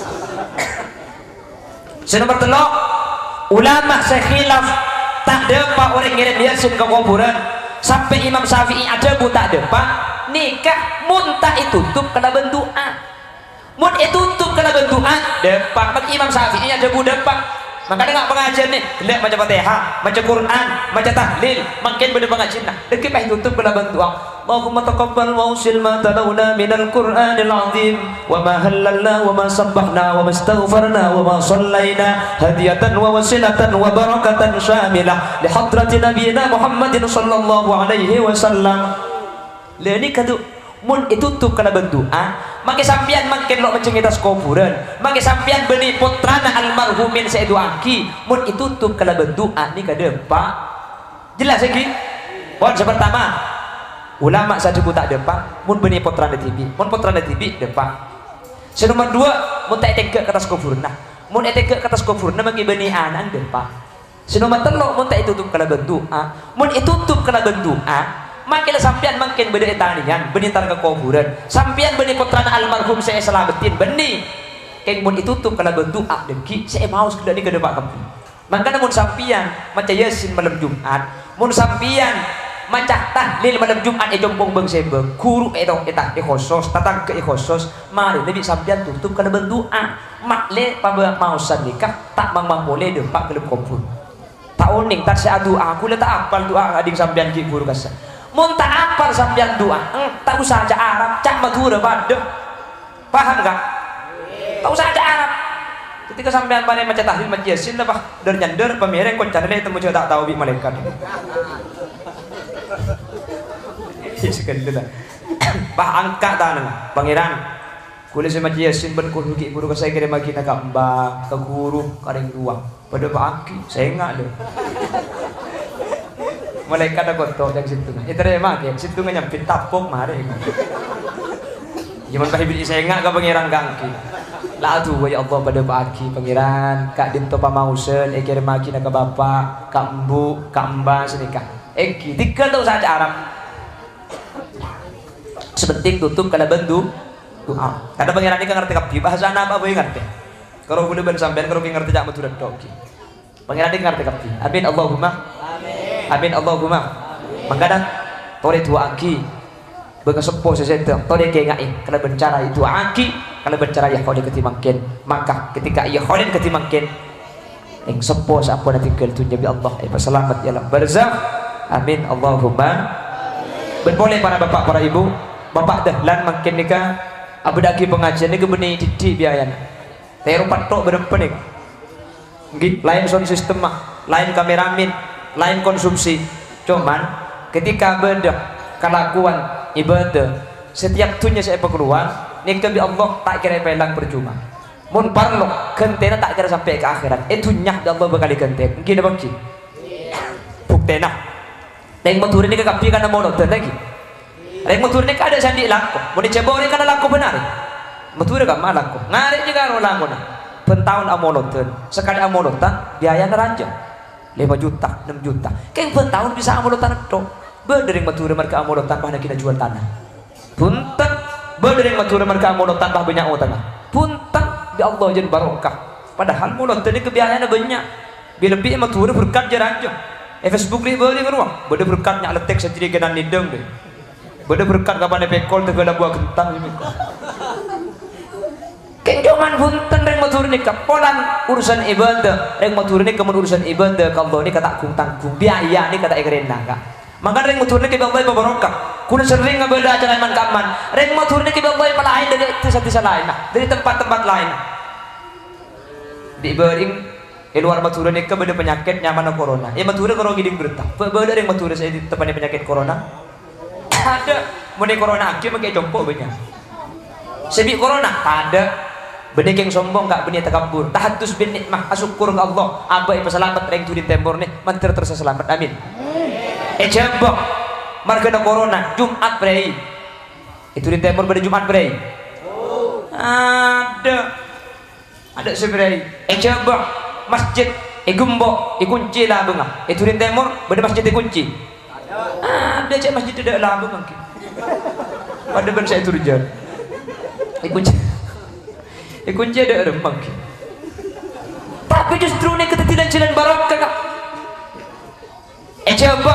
nomor telok ulama sekhilaf tak depa orang ngirim yasin ke kuburan sampai Imam Syafi'i ada bu tak depa nikah muntah itu tutup kena bendoa mun itu tutup kena bendoa depa bagi Imam Syafi'i ada bu depa makanya nggak pengajian nih lihat macam Fatihah macam Quran macam tahlil makin bener pengajian nah deki peh tutup kena bendoa Allahumma taqabbal wa usil ma talawna minal Qur'anil azim wa ma halalna wa ma sabbahna wa ma astaghfarna wa ma sallayna hadiyatan wa wasilatan wa barakatan syamilah li hadrati nabiyina Muhammadin sallallahu alaihi wasallam leni kadu mun itu tuh kena bendoa maka sampian makin lo mencengitas kuburan maka sampian beni putrana almarhumin seidu aki mun itu tuh kena bendoa ni kada pak jelas lagi poin pertama ulama saja tak depak mun beni putrana tibi mun putrana tibi depak nomor 2 mun tak tegak ke atas kuburan nah mun tegak ke atas kuburan bagi beni anan depak nomor 3 mun tak itu tuh kena bendoa mun itu tuh kena bendoa makin sampian makin beda etanian benitar ke kuburan sampian beni putrana almarhum saya selamatin beni kayak mun ditutup kena bendoa dengki saya mau sudah di kedepak kempi maka namun sampian macam yasin malam Jumat mun sampian macam tahlil malam Jumat jompong bang sebeng guru etong etak khusus tatang ke khusus mari lebih sampian tutup kena bendoa makle pamba mau nikah tak mang boleh depak kelem kubur tak uning tak seadu aku le tak apal doa ading sampian ki guru kasa mun tak apal sampean doa tak usah aja Arab cak madura pada paham gak tak usah aja Arab Ketika sampean pada macam tahlil macam Yasin lah pak dari nyender pemireng koncan dia temu tak tahu bi malaikat. Ya sekali lah. Bah angkat tangan pangeran. Kulit sama Yasin berkuh rugi guru saya kira bagi nak mbak ke guru karing ruang pada pagi saya enggak deh. Malaikat ada kotor yang situ. Itu dia mak ya situ nyampe tapok mari. Jangan bahibili saya enggak ke pangeran gangki. Lah tu ya Allah pada pagi pangeran kak dinto pamausen kirim bagi nak bapak kak mbu kak mbak senikah. Tiga tu saja Arab. Sepenting tutup kalau bentuk doa. Kadang pangeran ini kan ngerti kapi bahasa apa boleh ngerti. Kalau boleh ben sampean kalau ngerti jak metu tok. Pangeran ini ngerti kapi. Amin Allahumma. Amin. Amin Allahumma. Mangkadang tore dua aki. Bega sepo sesente. Tore ke ngai kalau bencara itu aki, kalau bencara ya kode ketimangken. Maka ketika ia kode ketimangken ing sepo sapa nanti kel tu nabi Allah selamat ya barzakh. Amin Allahumma. Ben boleh para bapak para ibu, bapak dahlan makin nikah abdaki pengajian ni kebeni didik biayana. Teru patok berempenik. Nggih, lain sound system mah, lain kameramen, lain konsumsi. Cuman ketika benda kelakuan ibadah setiap tunya saya keluar, nikah bi Allah tak kira pelang percuma. Mun parlo kentena tak kira sampai ke akhirat. Itu nyah Allah bakal kenten. Mungkin ada bangki. Buktena. Neng motor ini kekapi karena monoton lagi. Neng motor ini kada sandi langko. Mau dicoba ini karena langko benar. Motor kan malah langko. Ngarik juga orang langko na. Pentahun amonoton. Sekali amonotan biaya neranjang 5 juta, 6 juta. Kayak pentahun bisa amonotan itu. Berdering motor mereka amonotan bahkan kita jual tanah. Punten. Berdering motor mereka amonotan bah banyak tanah. Punten. Ya Allah jadi barokah. Padahal monoton ini kebiayaannya banyak. Bila lebih motor berkat jeranjang. Facebook ni boleh beruang, boleh berkatnya letek sendiri kena nideng deh, boleh berkat kapan pekol tegala buah kentang ni. Kenjoman punten reng motor ni kapolan urusan ibadah, reng motor ni kemun urusan ibadah kalau ni kata kung tanggung biaya ni kata egrena kak. Maka reng motor ni kita boleh berbarokah. Kuna sering ngabeda jangan man kaman. Reng motor ni kita boleh pelain dari desa-desa lain, dari tempat-tempat lain. Di bering luar Madura ni beda penyakit nyaman corona. Madura kalau giding berita. Beda yang Madura saya ditepani penyakit corona. Ada muni corona akhir pakai jompo banyak. Sebi corona ada. Benih yang sombong gak benih takabur. Tahatus bin nikmah asyukur ke Allah. Abai peselamat reng tu di temor ni mantir terus selamat. Amin. Jambok marga corona Jumat brei. Itu di temor pada Jumat brei. Ada sebrei. Jambok masjid gembok kunci lah bengah itu di timur benda masjid dikunci ada cek masjid tidak lah bengah pada bangsa itu rejal kunci ada remang tapi justru ini ketidakjalan jalan barokah kak coba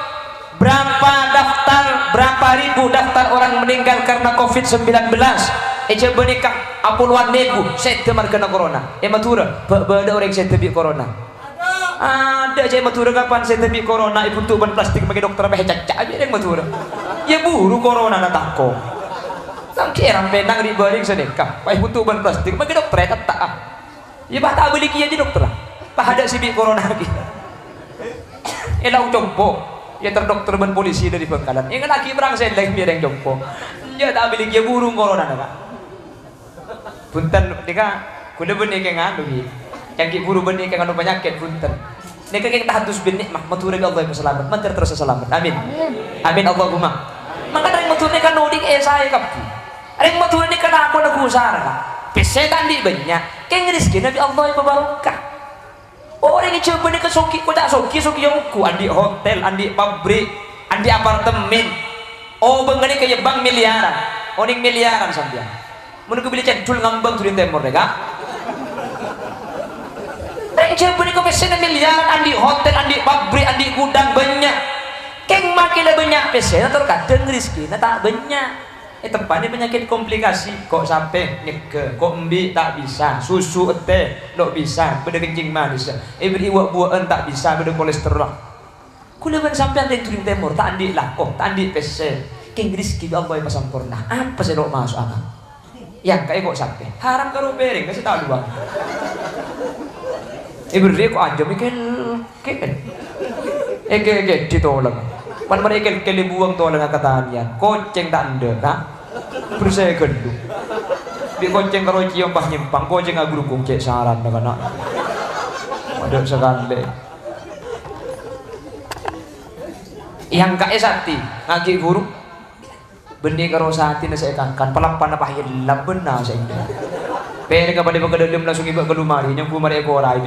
berapa ribu daftar orang meninggal karena COVID-19 coba nikah puluhan ribu saya temar kena corona Madura beda orang saya tebi corona ada saya Madura kapan saya tebi corona ibu tuban plastik pakai dokter apa cacak aja yang Madura ya buru corona na tako sampai orang penang di baring sedekah ibu tuban plastik pakai dokter ya kata ya bah tak beli aja dokter lah bah ada si corona lagi elau jompo ya terdokter ben polisi dari Bengkalan yang lagi perang saya lagi biar yang jompo ya tak beli dia burung corona nak punten nika kuda benih ke nganu bi yang ki buru benih ke nganu penyakit punten nika ke tahatus bin nikmah matur Allah yang selamat mantir terus selamat amin amin Allahumma maka reng matur nika nodik saya kapti reng matur nika aku nak usara ka pesetan di banyak ke ngrizki nabi Allah yang barokah orang yang coba nika soki ko tak soki yang ku andi hotel andi pabrik andi apartemen bengani kaya bang miliaran oning miliaran sampean menunggu beli cendul ngambang turin temor mereka coba nih kau pesen miliaran andi hotel andi pabrik andi gudang banyak keng makin banyak pesen terkadang rezeki tak banyak tempatnya penyakit komplikasi kok sampai nikah kok embi tak bisa susu teh tak bisa beda kencing manis beri buah-buahan tak bisa beda kolesterol kuleban sampai ada turin temor tak andi lah kok tak andi pesen keng rezeki Allah yang sempurna apa sih dok masuk akal yang kayak kok sampai haram karo piring kasih tahu doang. Ibu dia kok aja mikir keken. Ege ditolong. Pan mereka kele buang tolong katanya. Koceng tak ada, ha? Berusaha gendut. Di koceng karo cium bah nyimpang, koceng aguru cek saran nak nak. Ada sekali. Yang kaya sakti ngaji guru. Benih karo sati na saya kan palapan na pahil laban na sa inyo. Pero kapag di pagkadalim langsung iba kalumari, yung pumari ko oray.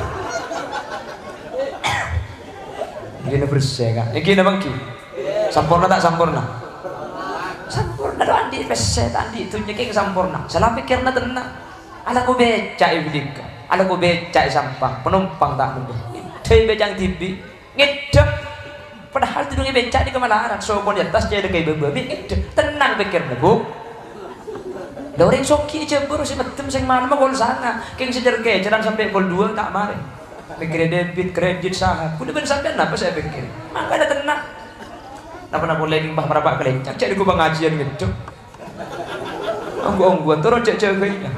Hindi na bersih kan? Hindi na bangki. Sampurna tak sampurna? Sampurna doang di bersih tadi itu nyeking sampurna. Salah pikir na tenang. Ala ko beca ibidik. Ala ko beca sampang penumpang tak nunggu. Itu becang tibi ngedek. Padahal tidungnya beca di kemalaran. So kon di atas jadi kayak babi ngedek. Tenang pikirnya bu. Lah orang soki jebur si metem sing mana mah kol sana. King sejar keceran sampai kol 2 tak mare. Pikir debit kredit saham. Udah ben sampean apa saya pikir. Maka ada tenang. Napa boleh mbah merabak kelencak cek di ku pengajian gitu. Anggu-angguan terus cek kayaknya.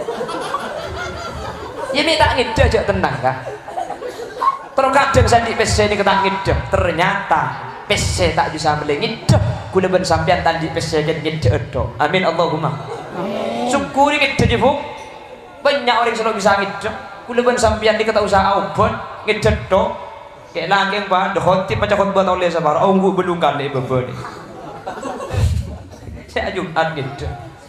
Ya minta ngidek aja tenang kak. Terus kadang saya di PC ini ketak ngidek. Ternyata PC tak bisa beli ngidek. Kula ben sampean tadi PC ngidek do. Amin Allahumma. Syukuri ngidek bu. Banyak orang selalu bisa ngidek. Kula ben sampean di kata usaha obon ngidek do. Kayak langeng pa dohoti pa cakot ba tole sa bar. Onggu belum kali bebe ni. Saya Jumat ngidek.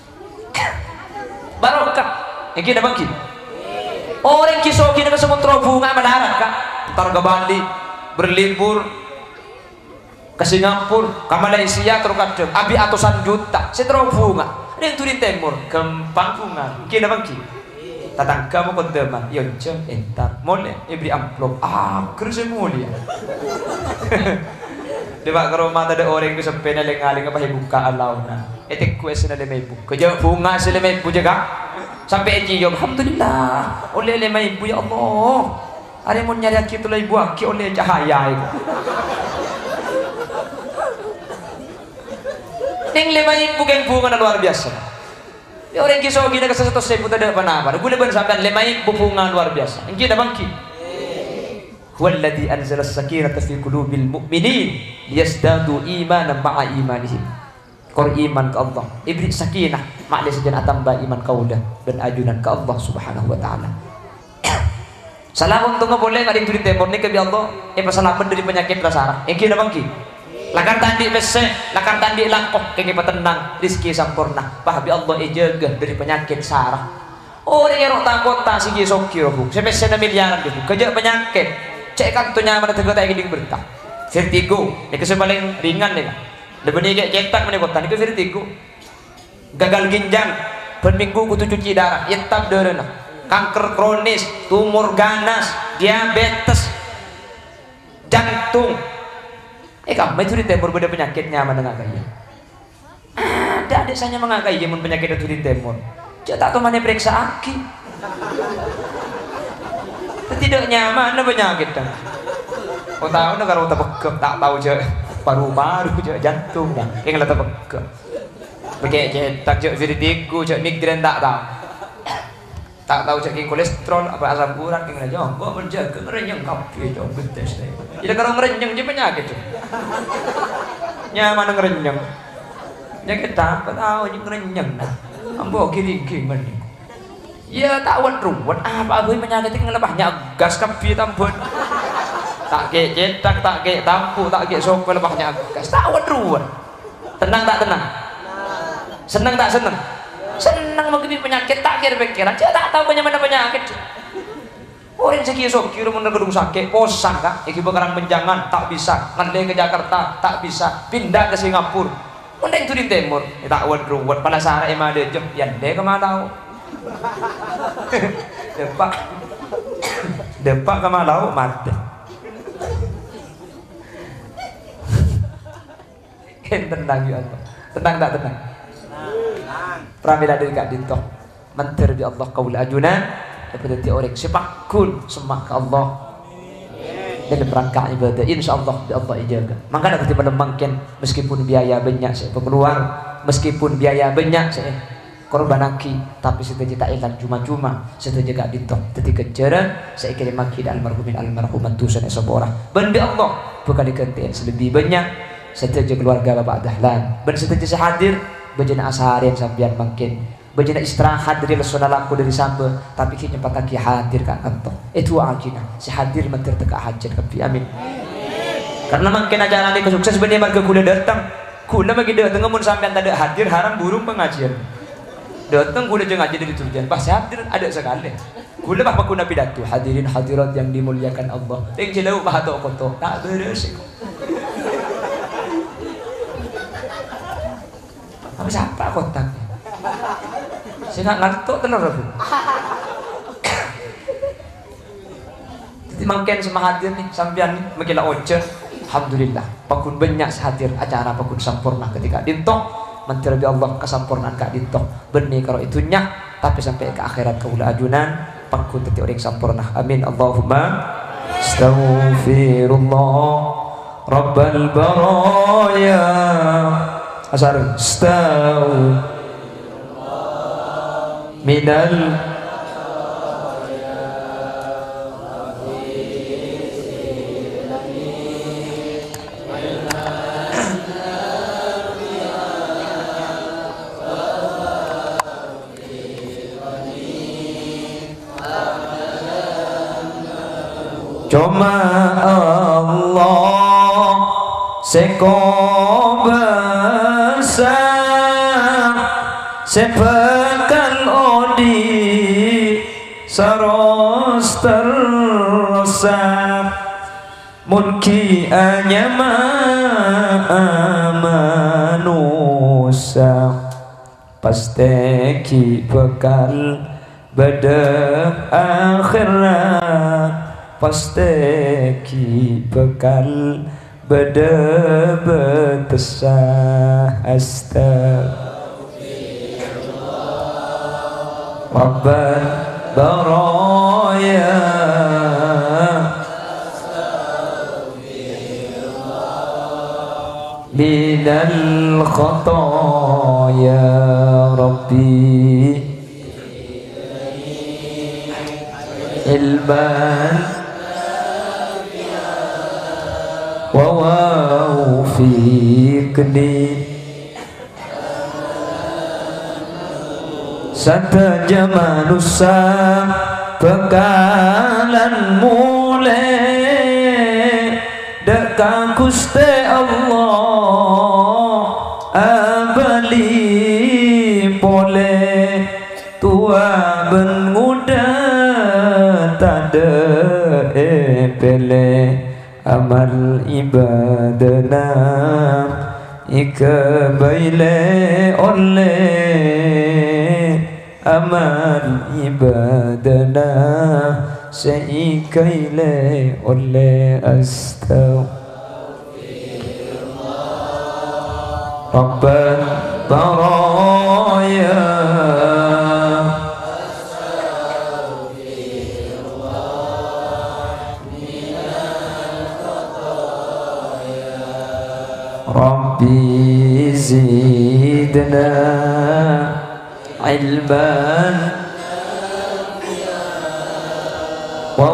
Barokah. Iki na bangki. Orang kisoki na sementara bunga mendarat kak. Ntar ke Bali berlibur ke Singapura ke Malaysia terus kadang abi atusan juta setro bunga ini yang turun timur kempang bunga kina bangki tatangga mo kondeman yon jam entar boleh beri amplop akhir semulia di bak rumah ada orang ke sampai na lengaling apa buka alauna etik kues na lemay buka jauh bunga sila may buka kak sampai cium alhamdulillah oleh lemay bu ya Allah. Ada mau nyari kita lagi buang ki oleh cahaya itu. Neng 5.000 keng bunga luar biasa. Orang kisah gini ke 100.000 tidak apa-apa. Gue lebar sampai 5.000 bunga luar biasa. Yang kita bangki. Huwallazi anzala as-sakinata fi qulubil mu'minin liyazdadu imanan ma'a imanihim. Kor iman ke Allah. Ibri sakinah makna sejen tambah iman kaulah dan ajunan ke Allah Subhanahu wa taala. Salam untuk boleh nggak di timur ni kebi Allah pasalaman dari penyakit rasara yang kira bangki lakar tandi bese lakar tandi langkoh kini petenang rizki sampurna pahabi Allah jaga dari penyakit sarah orang yang kota sigi soki robu sebese na miliaran gitu kerja penyakit cek kan tu nyaman tegak tak ingin bertah vertigo ini kesel paling ringan nih lebih kayak cetak mana kota ini ke vertigo gagal ginjal berminggu kutu cuci darah yetab derena kanker kronis, tumor ganas, diabetes, jantung. Kamu itu di timur beda penyakitnya mana ngakainya? Ada desanya mengakai jamun penyakit itu di timur. Cak tak tahu mana periksa aki. Tidak nyaman ada penyakit dah. Kau tahu nak kalau terpegap tak tahu je paru-paru je jantung dah. Yang lah terpegap. Pakai cetak je vertigo je migren tak tahu. Tak tahu cek kolesterol apa asam urat yang aja gua menjaga ngerenyang kafe jauh betes deh jadi kalau ngerenyang dia penyakit tuh nyaman ngerenyang nyakit tak tahu yang ngerenyang nah ambo kiri mana ya tak ruwet apa gue penyakit yang lebahnya gas kafe tambun tak ke cetak tak ke tampu tak ke sopel lebahnya gas tak ruwet tenang tak tenang senang tak senang senang menghadapi penyakit tak kira pikiran dia tak tahu banyak mana penyakit orang segi sokir menurut gedung sakit posang kak iki bekarang menjangan tak bisa ngandai ke Jakarta tak bisa pindah ke Singapura mending itu di timur tak ruwet pada sara emang ada jam yang deh kemalau depak kemalau mati tenang ya Allah tenang tak tenang pramila dari kak dintok mentir bi Allah kaul ajunan daripada ti orang sepakul semak ke Allah dalam rangka ibadah insyaallah bi Allah ijaga maka ada tiba lemangkan meskipun biaya banyak saya keluar meskipun biaya banyak saya korbanaki tapi setuju tak ilang cuma-cuma setuju gak ditok ketika jaran saya kirim maki almarhumin almarhumat tusan esobora benda Allah bukan dikentiin selebih banyak setuju keluarga bapak dahlan ben setuju sehadir bejana asaharian sambian makin bejana istirahat dari lesona laku dari samba tapi kini pataki hadir kan kantor itu akina sehadir mentir teka hajat kapi amin karena makin ajaran ini kesukses benih marga kula datang kula bagi datang namun sampean tak ada hadir haram burung pengajian datang kula jangan ngaji dari tujuan pas hadir ada sekali kula bah pakuna pidato hadirin hadirat yang dimuliakan Allah yang jelau bah atau koto tak beres apa siapa kotaknya saya nggak ngerti telur aku jadi makin semangatin nih sampean nih makila oce alhamdulillah pakun banyak hadir acara pakun sempurna ketika dintok menteri Allah kesempurnaan kak dintok benih kalau itunya tapi sampai ke akhirat kaula ajunan pakun teti orang sempurna amin Allahumma astaghfirullah rabbal baraya asar minal cuma Allah seko besar sepekal odi saros terasa mulki anyama manusia pasti ki bekal pada akhirat pasti ki bekal pada betesah Rabbal baraya minal khataya Rabbi ilman wa waufiqni sataja manusia bekalan mulai dekat Gusti Allah abali boleh tua ben muda tada pele amal ibadana ika baile oleh amal ibadana seikaile oleh astaghfirullah Rabbal baraya Rabbi zidna ilman wa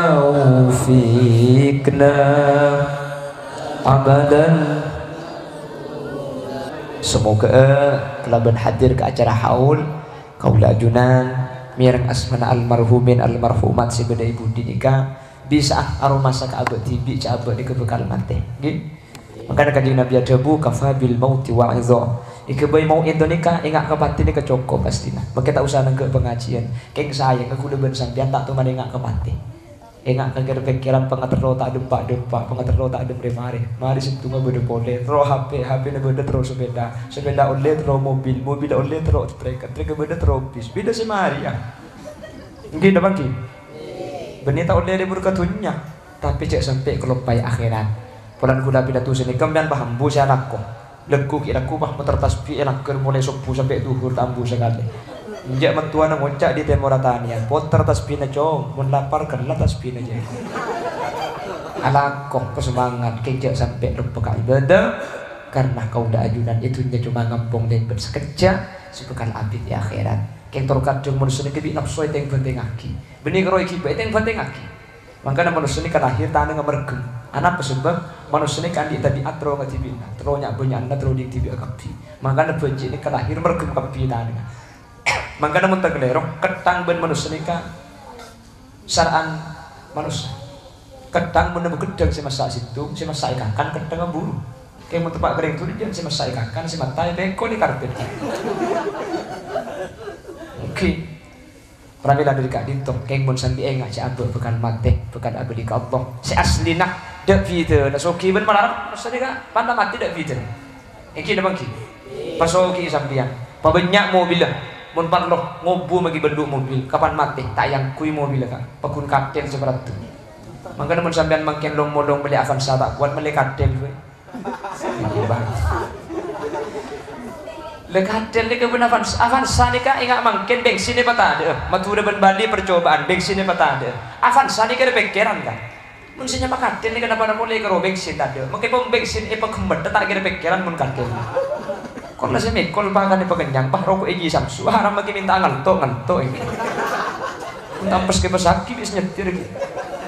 waufiqna abadan. Semoga kelaban hadir ke acara haul kaula ajunan mireng asmana almarhumin almarhumat sebeda ibu dinika bisa aroma saka abad tibi ca abad di kebekal mate nggih. Makanya kanjeng Nabi adabu kafabil mauti wa'idho ikebai mau indonika ingat kepati ni kecoko pastinya maka tak usah nengke pengajian keng sayang aku udah bersampian tak tuh mana ingat kepati ingat keger pikiran pengaterlo tak dempak pengaterlo tak dem remari mari situ mah beda boleh terus HP ni beda terus sepeda oleh terus mobil oleh terus trek beda terus bis beda si mari ya mungkin dah bangki benih tak oleh dia berkatunya tapi cek sampai kelopai akhirat Pulan kuda pidato sini kemudian paham bu saya anakku legku kira ku bah metertaspi enak ker mulai subuh sampai duhur tambu sekali injak mentua nang ngocak di temoratanian poter tasbihna cong mun lapar kan lah tasbihna je alakok kesemangat kejak sampai lupa ibadah karena kau dah ajunan itunya cuma ngampung dan bersekejap sebekal abid di akhirat keng torkadung manusia ini kebi nafsu itu yang penting aki benih keroi kiba itu yang penting aki makanya manusia ini kan lahir tanah ngemergem anak sebab manusia ini kan di tabiat terus nggak tibina terus nyabunya anda terus di tibi akapi makanya benci ini kan lahir mergem kapi tanah makanya muntah kelerong ketang ben manusia ini kan saraan manusia ketang menemukan gedang si masa situ si masa ikan ketang ngeburu kayak mau tempat kering tu dia si masa ikan si matai beko di karpet oke pramila dari kak dintok kayak mau sambil enggak si abu bukan mati bukan abu di Allah si asli nak dak video nak soki ben malah masa dia pandang mati dak video ini dah bangki pasoki sampian pabanyak mobil lah mun parlo ngobu bagi benduk mobil kapan mati tayang kui mobil kan pakun kapten seberat tu makanya mun sampean makin long-molong beli Avanza tak buat beli kadel we lekadel ni kebun Avanza ni kak ingat makin bensin ni patah ada matu ben Bali percobaan bensin ni patah ada Avanza ni kena pikiran kan mun sinya kadel ni kenapa mulai karo bensin tak ada makin pom bensin kembet tak kira pikiran mun kadel kon nasi mikol pakan di pekenyang pah rokok eji samsu haram lagi minta ngantuk ini tampes ke pesaki bis nyetir gitu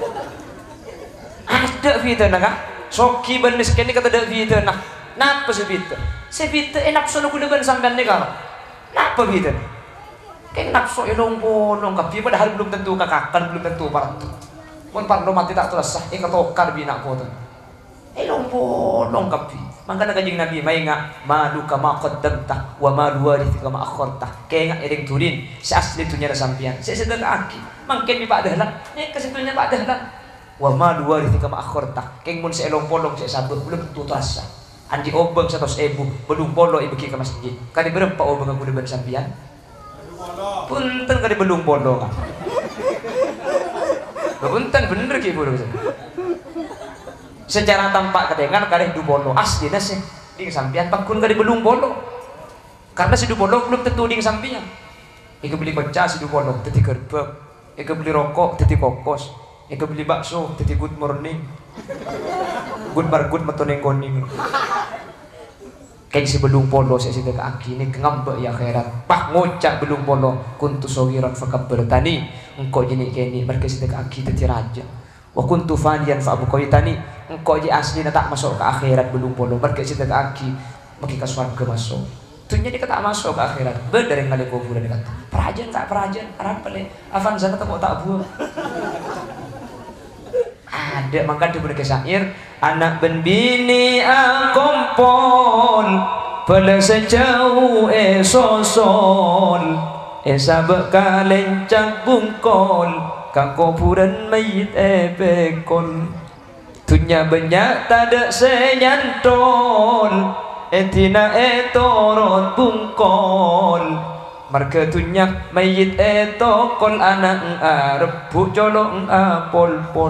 ada video nak soki ben miskin ni kata ada video nak napa si video enak solo kuda ben sampean ni kalau napa video kayak nafsu elong-bolong kapi padahal belum tentu kakakan belum tentu paratu mun parlo mati tak telasah katokar bina ko tu elong-bolong kapi makanya kanjeng Nabi mainga malu kama qaddamta wa malu warithika ma akharta kayak ering turin si asli tunya sampean si sedekah aki mangken bi pak dahlan kesitunya pak dahlan wa ma luwarithika ma akhorta keng mun seelong polong se sabut belum tutasa andi obeng 100.000 belum polo ibeki ke masjid kali berapa obeng aku deban sampian punten kali belum polo kan punten bener ki buru secara tampak kedengar kali du polo asli sih ding sampian pakun kali belum polo karena si du polo belum tentu ding sampian iku beli kocak si du polo teti gerbek iku beli rokok teti kokos ika beli bakso, tadi good morning, good matoneng koning. Kayak si belum polo saya sida ke aki ini ngambek ya akhirat. Pak ngocak belum polo kuntu sawiran fakab bertani. Engkau jadi kini mereka sida ke aki tadi raja. Wa kuntu faniyan fa abu tani. Engkau jadi asli tak masuk ke akhirat belum polo mereka sida ke aki maki ke surga masuk. Tunya dia kata masuk ke akhirat. Berdering kali kuburan dia kata. Perajan tak perajan, arab pale. Avanza kata kok tak buah. Ada maka dia berkata syair anak ben bini akompol pada sejauh sosol sabak kalencak bungkol kakuburan mayit bekol tunya banyak tak ada senyantol tina torot bungkol marga tunyak mayit tokol anak rebu colong pol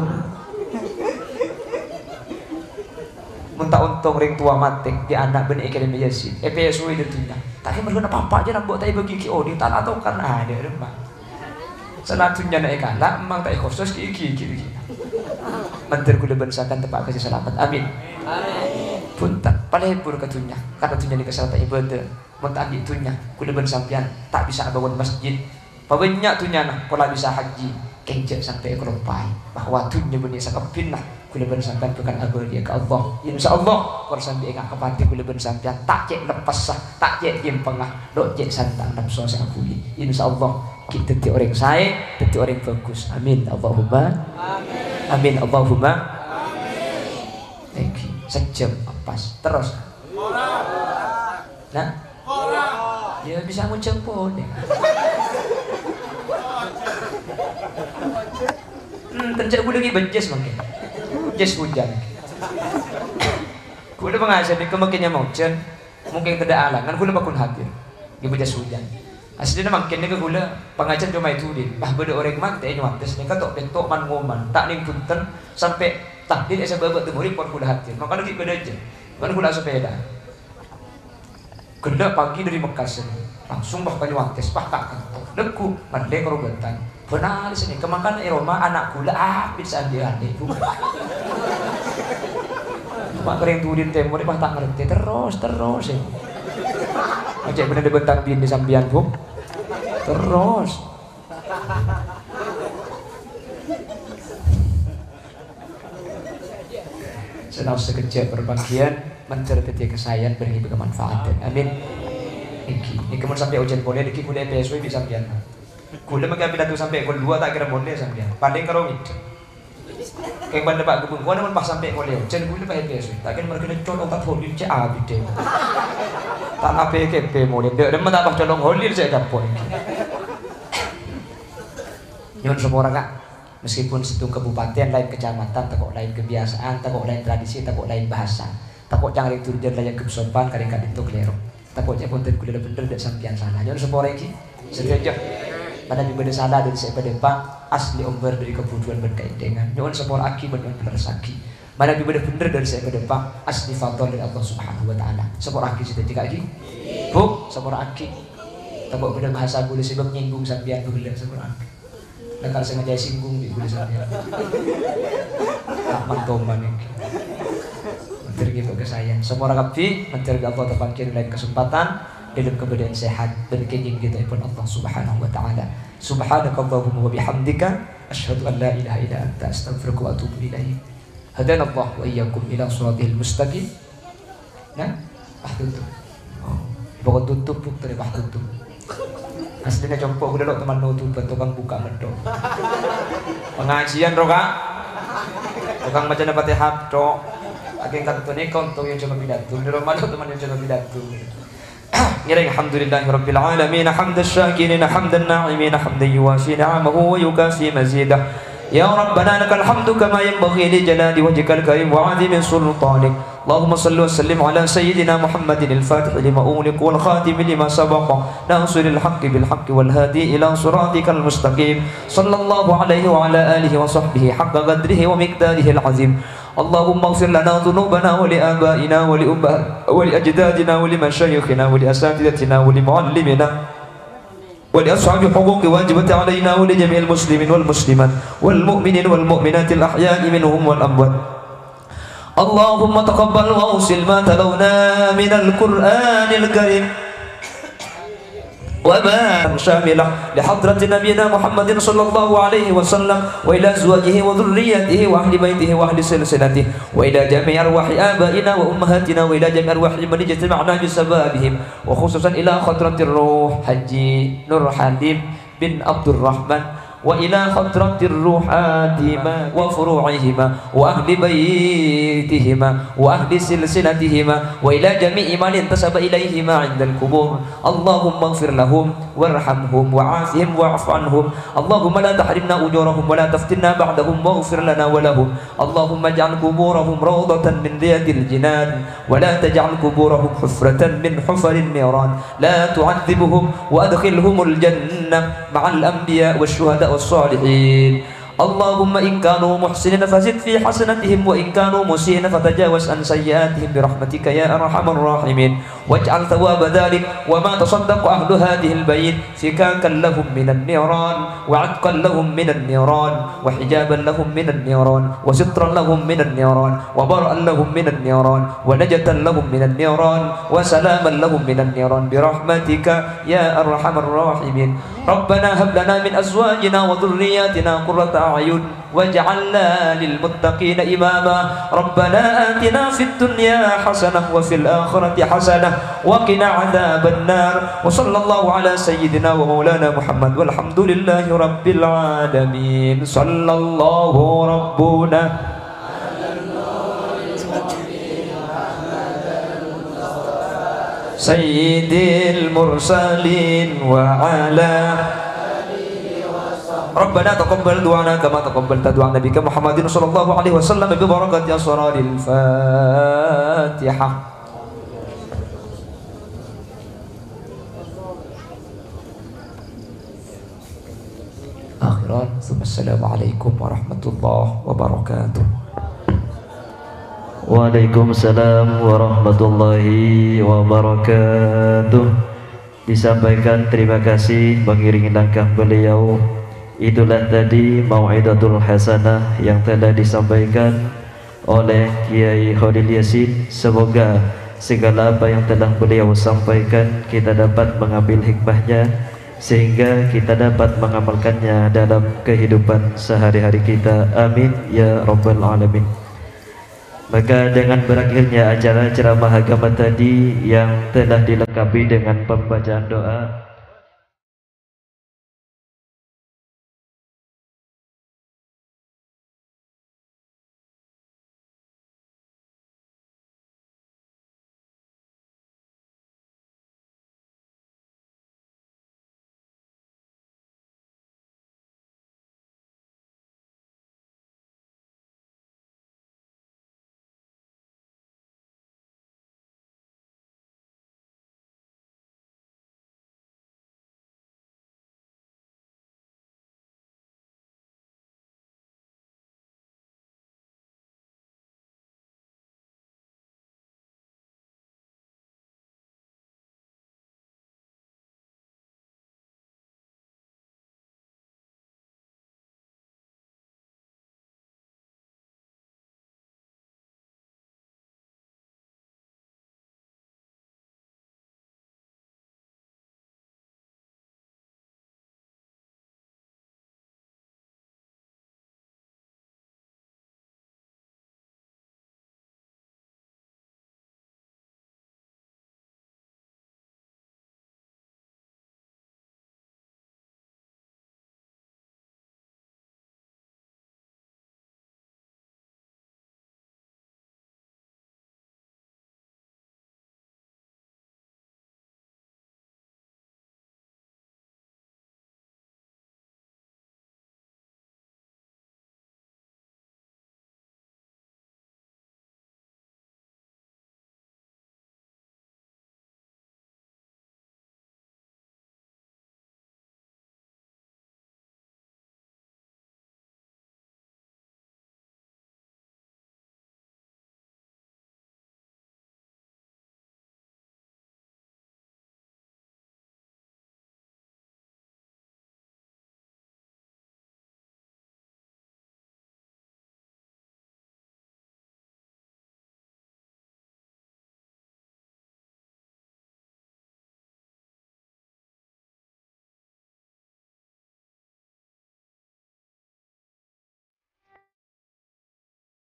minta untung ring tua mati di anak ben ikan yasin EPSU itu tunya tapi mereka apa aja nak buat tadi bagi ki odi tak atau karena ada rumah senatunya nak ikan lah emang tak khusus ki menteri kuda bensakan tempat kasih selamat amin punten paling pur katunya karena tunya di kesalahan ibadah mentah itunya kuda bensampian tak bisa bangun masjid banyak tunya nah kalau bisa haji kencet sampai keropai bahwa tunya benih sakapin lah kuda bensampian bukan abadi ke Allah insyaallah kalau sampai enggak kepati kuda bensampian tak cek lepas sah tak cek pengah dok cek santang nafsu saya akui insyaallah kita ti orang saya ti orang bagus amin Allahumma amin Allahumma amin thank you sejam pas terus nah ya bisa ngucap pun ya tencak gue lagi benjes mungkin jes hujan gue udah mengajar nih kemungkinnya mau hujan mungkin tidak alang kan gue udah bakun hadir di benjes hujan aslinya makin nih gue pengajar cuma itu din bah beda orang mati nyuates nih kan tok petok man ngoman tak nih punten sampai tak dia saya bawa temuri pun gue hadir maka lagi beda aja kan gue sepeda genda pagi dari Mekah langsung bahkan nyuates bah tak kentok leku mandek robetan benar di sini kemakan Roma anak gula bisa dia adik mak kering turin temur mah tak ngerti terus ya. Acek bener dibentang bin di sambian bu. Terus. Senang sekejap berbagian menceritakan kesayangan beri kemanfaatan. Amin. Ini kemudian sampai ujian boleh, ini kuliah PSW bisa sampean. Kuliah mungkin pidato sampai kul 2 tak kira boleh sampean. Paling kalau itu. Kayak pada Pak Gubernur, gua namun pas sampai kuliah, ujian kuliah pakai PSW. Tak kira mereka colong tak holir cek abi deh. Tak apa KP boleh, dia mah tak colong holir saya dapur. Nyon semua orang kak. Meskipun satu kabupaten lain kecamatan, takut lain kebiasaan, takut lain tradisi, takut lain bahasa, takut jangan itu dia lain kesopan, kadang-kadang itu keliru. Takut je pun terkuliah bener dak sampian sana. Nyon semua orang ini setuju. Mana bibada salah dari saya pada pak asli umber dari kebutuhan berkait dengan. Nyon semua akibat yang benar saki. Mana bibada bener dari saya pada pak asli faktor dari Allah Subhanahu Wa Taala. Semua aki sudah tiga lagi. Bu, semua aki. Takut beda bahasa boleh sebab nyinggung sampian boleh semua aki. Dan kalau sengaja singgung di boleh sampian. Tak mantoman ini. Menteri kesayang. Semua orang abdi menteri Allah terpangkir lain kesempatan dalam keadaan sehat dan kenging kita pun Allah Subhanahu Wa Taala. Subhanakallahumma wa bihamdika asyhadu an la ilaha illa anta astaghfiruka wa atubu ilaik. Hadana Allah wa iyyakum ila shiratil mustaqim. Nah, tutup. Pokok tutup dari tutup. Aslinya compok udah lo teman nutup tukang buka medok. Pengajian roka. Tukang baca dapat hapcok. Akhirnya kata nih konto yang coba pidato. Di rumah lo teman yang coba pidato. Ngiring alhamdulillahirabbil alamin hamdan syakirin hamdan na'imin hamdan yuwasi ni'amahu wa yukasi mazidah. Ya Rabbana lakal hamdu kama yanbaghi li jalali wajhikal karim wa 'azimi sultanik. Allahumma salli wa sallim ala sayyidina Muhammadin al-fatih lima ughliq wal khatim lima sabaqa nasiril haqqi bil haqqi wal hadi ila siratikal mustaqim. Sallallahu alaihi wa ala alihi wa sahbihi haqqa qadrihi wa miqdarihi al-'azim. Allahumma ighfir lana dhunubana wa li abaina wa li ajdadina wa li mashayikhina wa li asatidatina wa li muallimina ولأصحاب حقوق واجبة علينا ولجميع المسلمين والمسلمات والمؤمنين والمؤمنات الأحياء منهم والأموات. اللهم تقبل واوصل ما تلونا من القرآن الكريم وما شاملة لحضرة نبينا محمد صلى الله عليه وسلم وإلى أزواجه وذريته وأهل بيته وأهل سلسلته وإلى جميع أرواح آبائنا وأمهاتنا وإلى جميع أرواح من اجتمعنا بسببهم وخصوصا إلى خضرة الروح حجي نور حليم بن عبد الرحمن وإلى خضرة الروح آدما وفروعهما وأهل بيتهما وأهل سلسلتهما وإلى جميع من انتسب إليهما عند القبور. اللهم اغفر لهم وارحمهم وعافهم واعف عنهم. اللهم لا تحرمنا أجورهم ولا تفتنا بعدهم واغفر لنا ولهم. اللهم اجعل قبورهم روضة من رياض الجنان ولا تجعل قبورهم حفرة من حفر النيران. لا تعذبهم وأدخلهم الجنة مع الأنبياء والشهداء والصالحين. اللهم إن كانوا محسنين فزد في حسنتهم وإن كانوا مسيئين فتجاوز عن سيئاتهم برحمتك يا أرحم الراحمين. واجعل ثواب ذلك وما تصدق أهل هذه البيت فكاكا لهم من النيران وعتقا لهم من النيران وحجابا لهم من النيران وسترا لهم من النيران وبرأ لهم من النيران ونجة لهم من النيران وسلاما لهم من النيران برحمتك يا أرحم الراحمين. ربنا هب لنا من أزواجنا وذرياتنا قرة أعين واجعلنا للمتقين إماما. ربنا آتنا في الدنيا حسنة وفي الآخرة حسنة وقنا عذاب النار. وصلى الله على سيدنا ومولانا محمد والحمد لله رب العالمين. صلى الله ربنا سيد المرسلين وعلى ربنا تقبل دعانا كما تقبلت دعاء نبيك محمد صلى الله عليه وسلم ببركة أسرار الفاتحة. آخرا ثم السلام عليكم ورحمة الله وبركاته. Waalaikumsalam warahmatullahi wabarakatuh. Disampaikan terima kasih mengiringi langkah beliau. Itulah tadi mau'idatul hasanah yang telah disampaikan oleh Kiai Khalil Yasin. Semoga segala apa yang telah beliau sampaikan kita dapat mengambil hikmahnya sehingga kita dapat mengamalkannya dalam kehidupan sehari-hari kita. Amin ya rabbal alamin. Maka dengan berakhirnya acara ceramah agama tadi yang telah dilengkapi dengan pembacaan doa,